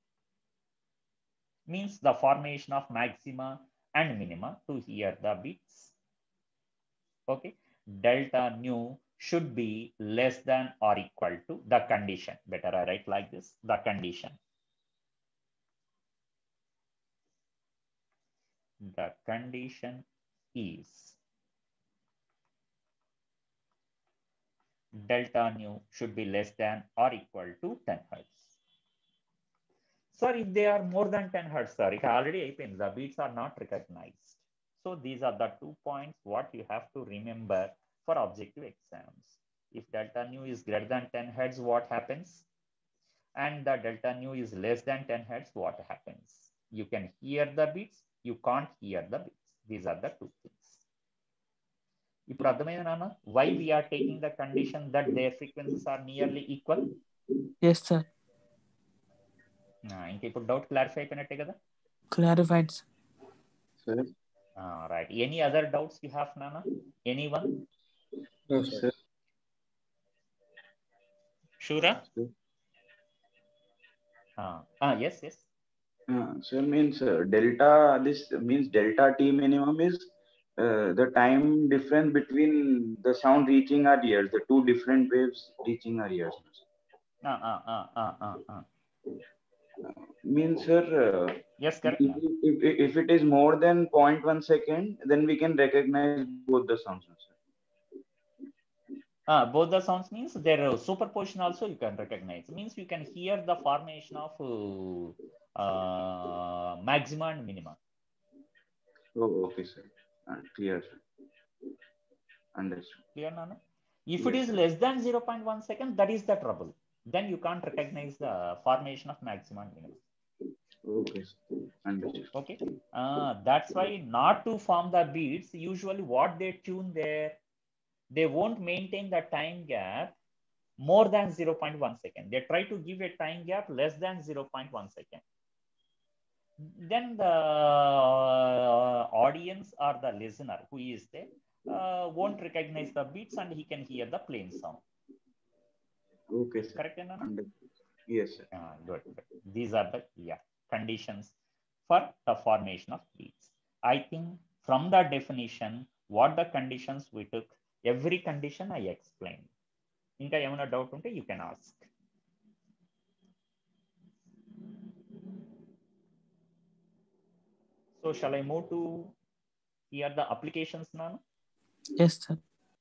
means the formation of maxima and minima to hear the beats. Okay, delta nu should be less than or equal to the condition. Better I write like this, the condition. The condition is delta nu should be less than or equal to ten hertz. Sir, if they are more than ten hertz, sir, it already happens, the beats are not recognized. So these are the two points what you have to remember for objective exams. If delta nu is greater than ten hertz, what happens? And the delta nu is less than ten hertz, what happens? You can hear the beats, you can't hear the beats. These are the two things. Why we are taking the condition that their frequencies are nearly equal? Yes, sir. Inka doubt clarify ayipoyinate kada? Clarified, sir. Uh, right. Any other doubts you have, Nana? Anyone? No, sir. Shura? Uh, uh, yes, yes. Uh, so means uh, delta, this means delta T minimum is uh, the time difference between the sound reaching our ears, the two different waves reaching our ears. Uh, uh, uh, uh, uh, uh. Uh, means, sir, uh, yes, correct. If, if, if it is more than zero point one second, then we can recognize both the sounds. Uh, both the sounds means their uh, superposition also you can recognize. Means you can hear the formation of uh, uh, maxima and minima. Oh, okay, sir. Uh, clear, sir. Understood. Clear, Nana? If yes, it is less than zero point one second, that is the trouble. Then you can't recognize the formation of maxima and minima. Okay, sir. Understood. Okay. Uh, that's why not to form the beats, usually what they tune there, they won't maintain the time gap more than zero point one second. They try to give a time gap less than zero point one second. Then the uh, audience or the listener who is there uh, won't recognize the beats and he can hear the plain sound. Okay, sir. Correct, Anna? Yes, sir. Uh, good, good. These are the yeah conditions for the formation of beats. I think from the definition, what the conditions we took, every condition I explained. Inka emana doubt unte you can ask. So shall I move to here the applications now? Yes, sir.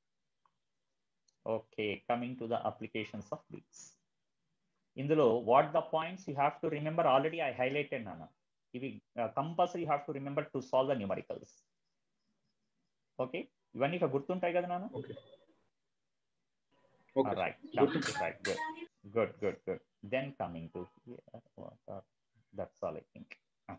Okay, coming to the applications of beats. Indulo, what the points you have to remember already I highlighted, Nana. If we uh, compulsory you have to remember to solve the numericals. Okay, ivanni ka gurtuntayi kada, Nana? Okay. Okay. All right, good. Right, good, good, good, good. Then coming to here, uh, that's all I think. Uh.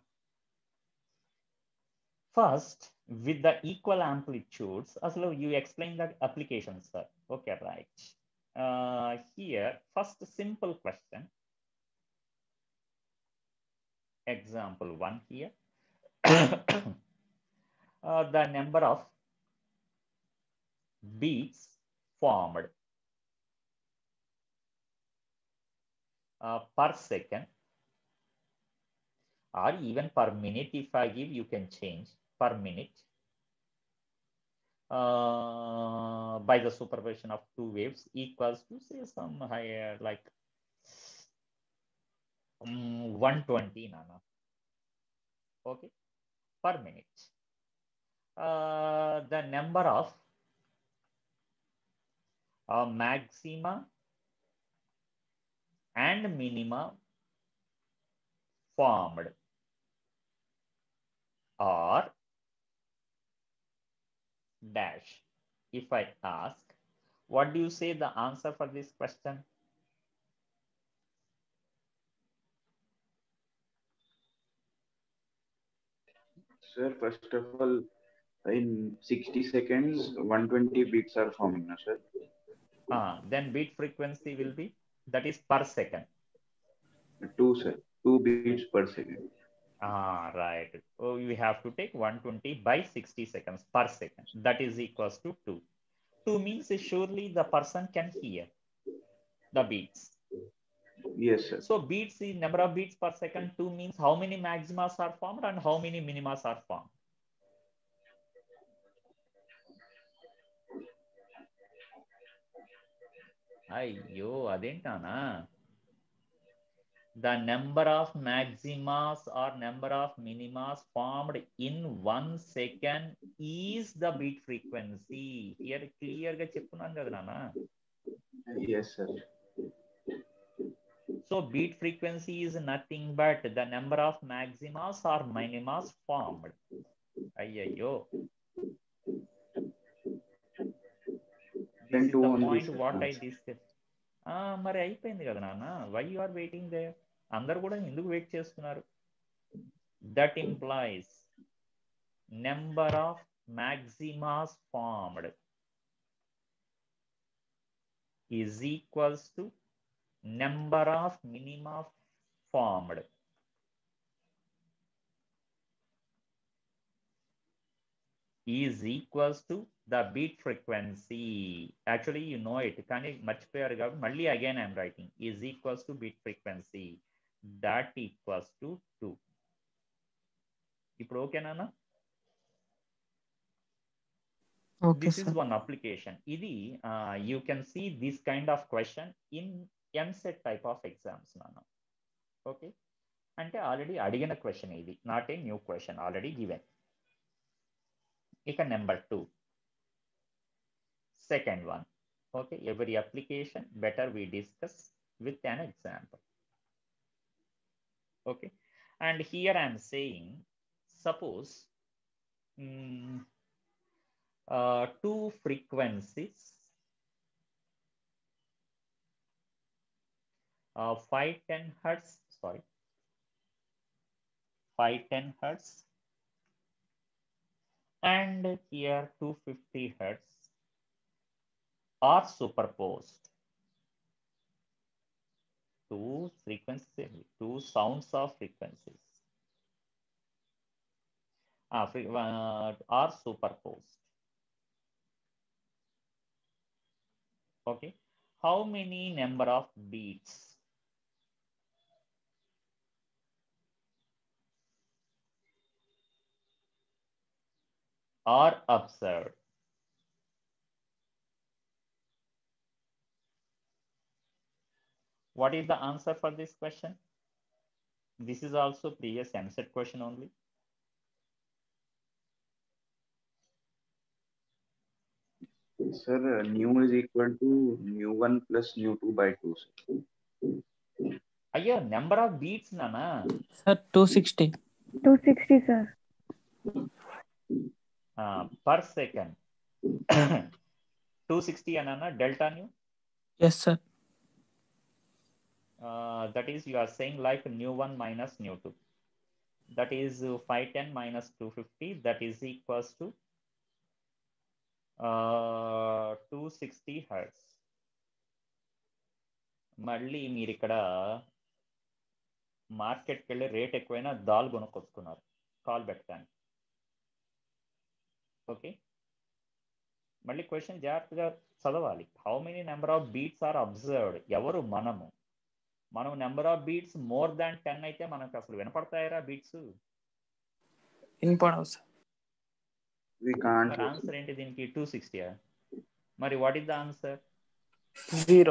First, with the equal amplitudes, as you explain the applications, sir. Okay, right. Uh, here, first simple question. Example one here. uh, the number of beats formed uh, per second or even per minute. If I give, you can change per minute uh, by the superposition of two waves equals to say some higher like um, one twenty nano. Okay, per minute. Uh, the number of uh, maxima and minima formed or dash. If I ask, what do you say the answer for this question? Sir, first of all, in sixty seconds, one hundred twenty beats are forming, no, sir. Ah, then beat frequency will be? That is per second. Two, sir. Two beats per second. Ah, right. Oh, we have to take one hundred twenty by sixty seconds per second. That is equals to two. two means surely the person can hear the beats. Yes, sir. So beats, the number of beats per second, two means how many maximas are formed and how many minimas are formed. Ayyo, adentana. The number of maximas or number of minimas formed in one second is the beat frequency. Here clear ga cheptunnan kada nana. Yes, sir. So beat frequency is nothing but the number of maximas or minimas formed. Ayyo. This is the point what I discussed. Ah, మరి అయిపోయింది కదా నాన్న. Why you are waiting there? అందరు కూడా ఎందుకు wait చేస్తున్నారు? That implies number of maximas formed is equals to number of minima formed. Is equals to the beat frequency. Actually, you know it. Can you much clear? Malli again, I'm writing is equals to beat frequency. That equals to two. ఇప్పుడు ఓకేనా? Okay, this sir. is one application. Idi uh, you can see this kind of question in M set type of exams nana. Okay, ante already adigina question idi, not a new question, already given. Ika number two, second one. Okay, every application better we discuss with an example. Okay, and here I am saying, suppose um, Uh, two frequencies, uh, five ten hertz, sorry, five ten hertz, and here two fifty hertz are superposed. Two frequencies, two sounds of frequencies uh, uh, are superposed. Okay, how many number of beats are observed? What is the answer for this question? This is also previous M set question only. Sir, uh, nu is equal to nu one plus nu two by two. Sir. Ayya, number of beats nana. Sir, two sixty. two sixty, sir. Uh, per second. two sixty anana delta nu. Yes, sir. Uh, that is, you are saying like nu one minus nu two. That is uh, five ten minus two fifty. That is equals to uh, two sixty hertz. మళ్ళీ మీరు ఇక్కడ మార్కెట్కి వెళ్ళి rate ఎక్కువైనా దాల్ కొనుక్కొచ్చుకున్నారు కాల్ పెట్టడానికి. ఓకే, మళ్ళీ క్వశ్చన్ జాగ్రత్తగా చదవాలి. How many number of beats are observed? ఎవరు? మనము. మనం number of beats more than ten అయితే మనకు అసలు వినపడతాయరా బీట్స్? వినపడవు సార్. మరి ఆన్సర్ ఏంటి దీనికి? టూ సిక్స్టీయా? మరి what is the answer? Zero.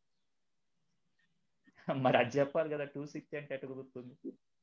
మరి అది చెప్పాలి కదా, టూ సిక్స్టీ అంటే ఎట్లా కుదురుతుంది?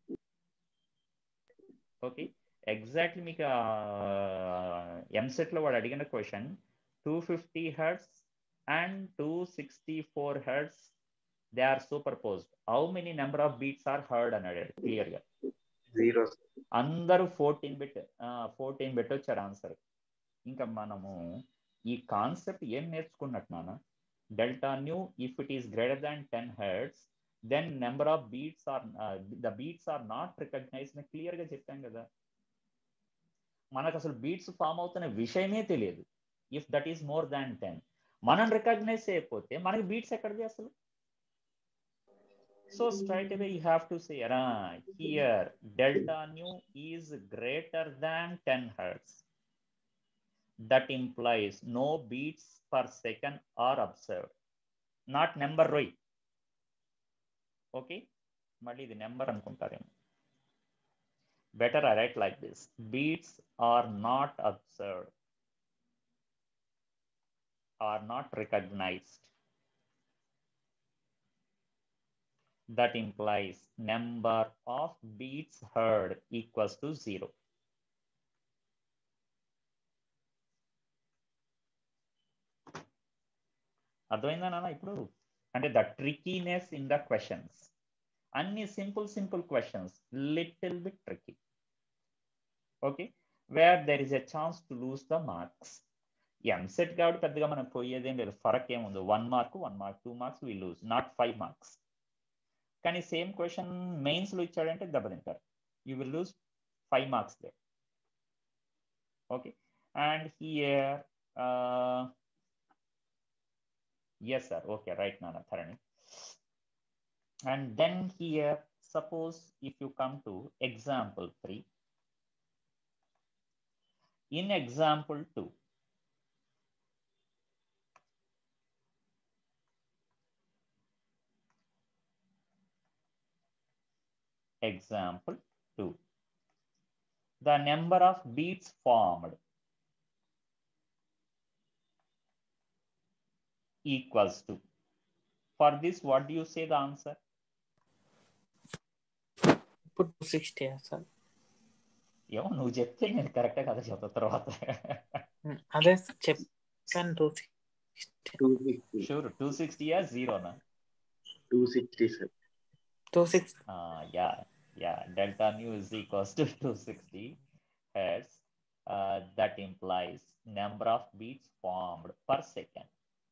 ఓకే, ఎగ్జాక్ట్లీ మీకు ఎంసెట్ లో వాడు అడిగిన question two fifty hertz and two sixty four hertz they are superposed. How many number of beats are heard అని అడిగాడు క్లియర్ గా. జీరో. అందరూ ఫోర్టీన్ బిట్ ఫోర్టీన్ బిట్ వచ్చారు ఆన్సర్. ఇంకా మనము ఈ కాన్సెప్ట్ ఏం నేర్చుకున్నట్టు నాన్న? Delta nu if it is greater than ten hertz then number of beats are the beats are not recognize అని క్లియర్ గా చెప్పాం కదా. మనకు అసలు బీట్స్ ఫామ్ అవుతున్న విషయమే తెలియదు. If that is more than ten మనం రికగ్నైజ్ చేయకపోతే మనకి బీట్స్ ఎక్కడిది అసలు? So straight away you have to say, ah, here delta nu is greater than ten hertz. That implies no beats per second are observed. Not number right. Okay? Mali the number anukuntarem. Better I write like this. Beats are not observed, are not recognized. That implies number of beats heard equals to zero. అర్థమైందా నాన్న ఇప్పుడు అంటే the trickiness in the questions అన్ని simple simple questions little bit tricky okay where there is a chance to lose the marks EAMCET కాబట్టి పెద్దగా మనం పోయేదేం లేదు ఫరక్ ఏముంది one mark one mark two marks we lose not five marks కానీ same question mains లో ఇచ్చాడంటే దెబ్బతింటారు you will lose five marks they okay and hear yes sir, okay, right Nana Tharani. And then here suppose if you come to example three, in example two example two, the number of beats formed equals to, for this what do you say the answer? Put two sixty sir. ఏమో నువ్వు చెప్తే నేను కరెక్టే కదా చెప్తా తర్వాత అదే చెప్పాను టూ సిక్స్టీ షూర్ టూ సిక్స్టీయా జీరోనా two sixty sir. Two sixty uh yeah yeah delta nu is equals to two sixty hertz. Uh, that implies number of beats formed per second.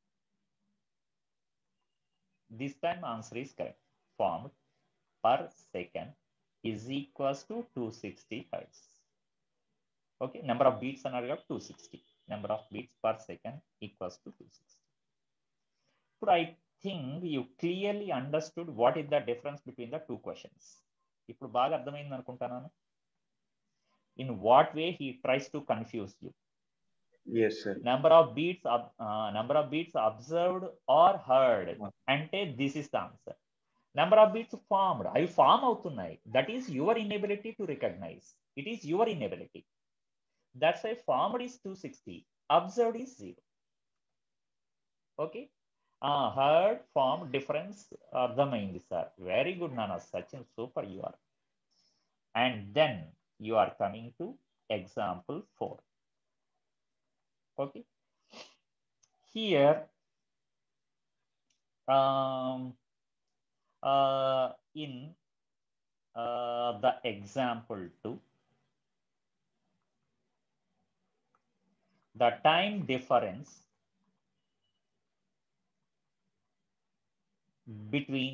This time answer is correct. Formed per second is equals to two sixty hertz. Okay, number of beats are two sixty. Number of beats per second equals to two sixty. But I think you clearly understood what is the difference between the two questions. ఇప్పుడు బాగా అర్థమైంది అనుకుంటాను. In what way he tries to confuse you? Yes sir. Number of beats uh, number of beats observed or heard ante this is the answer. Number of beats formed, avi form avutunnai, that is your inability to recognize. It is your inability. That's why formed is two sixty, observed is zero. Okay, uh, heard, formed, difference ardhamaindi sir. Very good Nana Sachin, super you are. And then you are coming to example four. Okay, here um, uh, in uh, the example two, the time difference between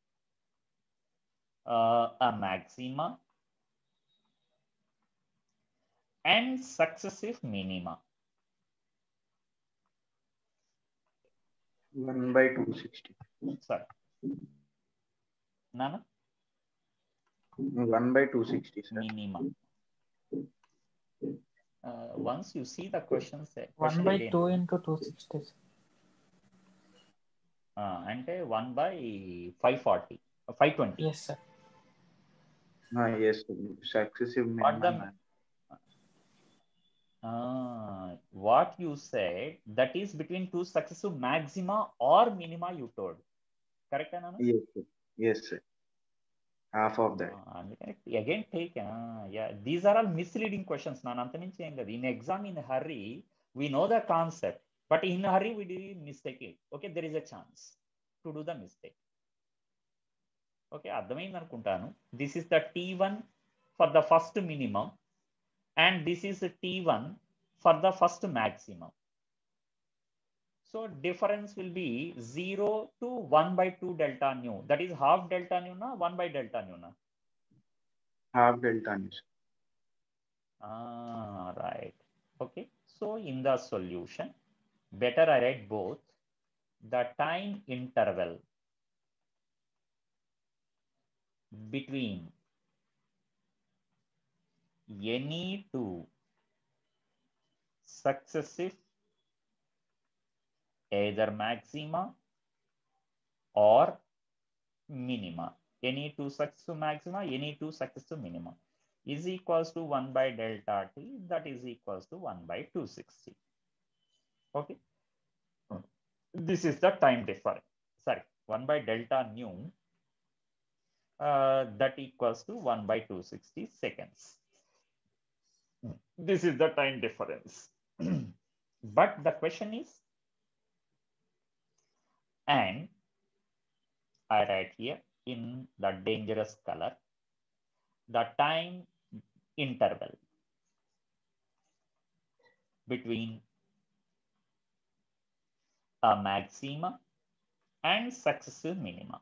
uh, a maxima and successive minima. one by two sixty. Sorry. Nana? one by two sixty sir. Minima. Uh, once you see the question, say one by two into two sixty. Uh, and one by five forty, five twenty. Yes sir. Ah yes sir. Successive What the minimum. uh, what you said, that is between two successive maxima or minima you told. Correct, Anana? Yes sir. Yes sir. Half of that. Uh, again take uh, yeah, these are all misleading questions. Nan antaminchi em ledhu. In exam in a hurry we know the concept, but in a hurry we do mistake it. Okay, there is a chance to do the mistake. Okay, అర్థమైంది అనుకుంటాను. This is the T one for the first minimum and this is T one for the first maximum. So difference will be zero to one by two delta nu. That is half delta nu na one by delta nu na? Half delta nu. Ah, right. Okay. So in the solution, better I write both. The time interval between any two successive either maxima or minima, any two successive maxima, any two successive minima, is equals to one by delta t, that is equals to one by two hundred sixty. Okay, this is the time difference. Sorry, one by delta nu, uh, that equals to one by two hundred sixty seconds. This is the time difference. But the question is, and I write here in the dangerous color, the time interval between a maxima and successive minima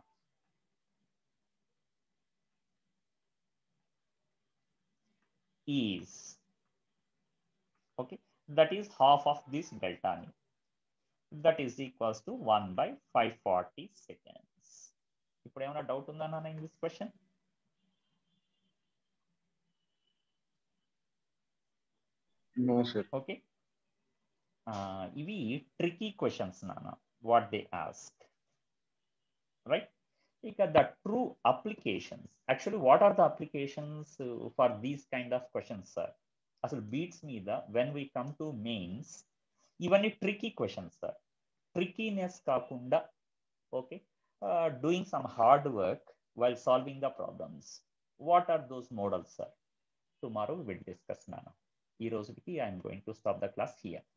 is, okay, that is half of this delta nu, that is equals to one by five hundred forty seconds. ఇప్పుడు ఏమైనా doubt ఉందా నాన్న in this question? No, sir. Okay. Uh, ఇవి tricky questions నాన్న, what they ask, right? ఇక the true applications, actually what are the applications for these kind of questions, sir? అసలు beats మీద when we come to mains, ఇవన్నీ tricky questions, sir. Trickiness కాకుండా, okay, uh, doing some hard work while solving the problems. What are those models, sir? Tomorrow we will discuss, Nana. ఈ రోజుకి I am going to stop the class here.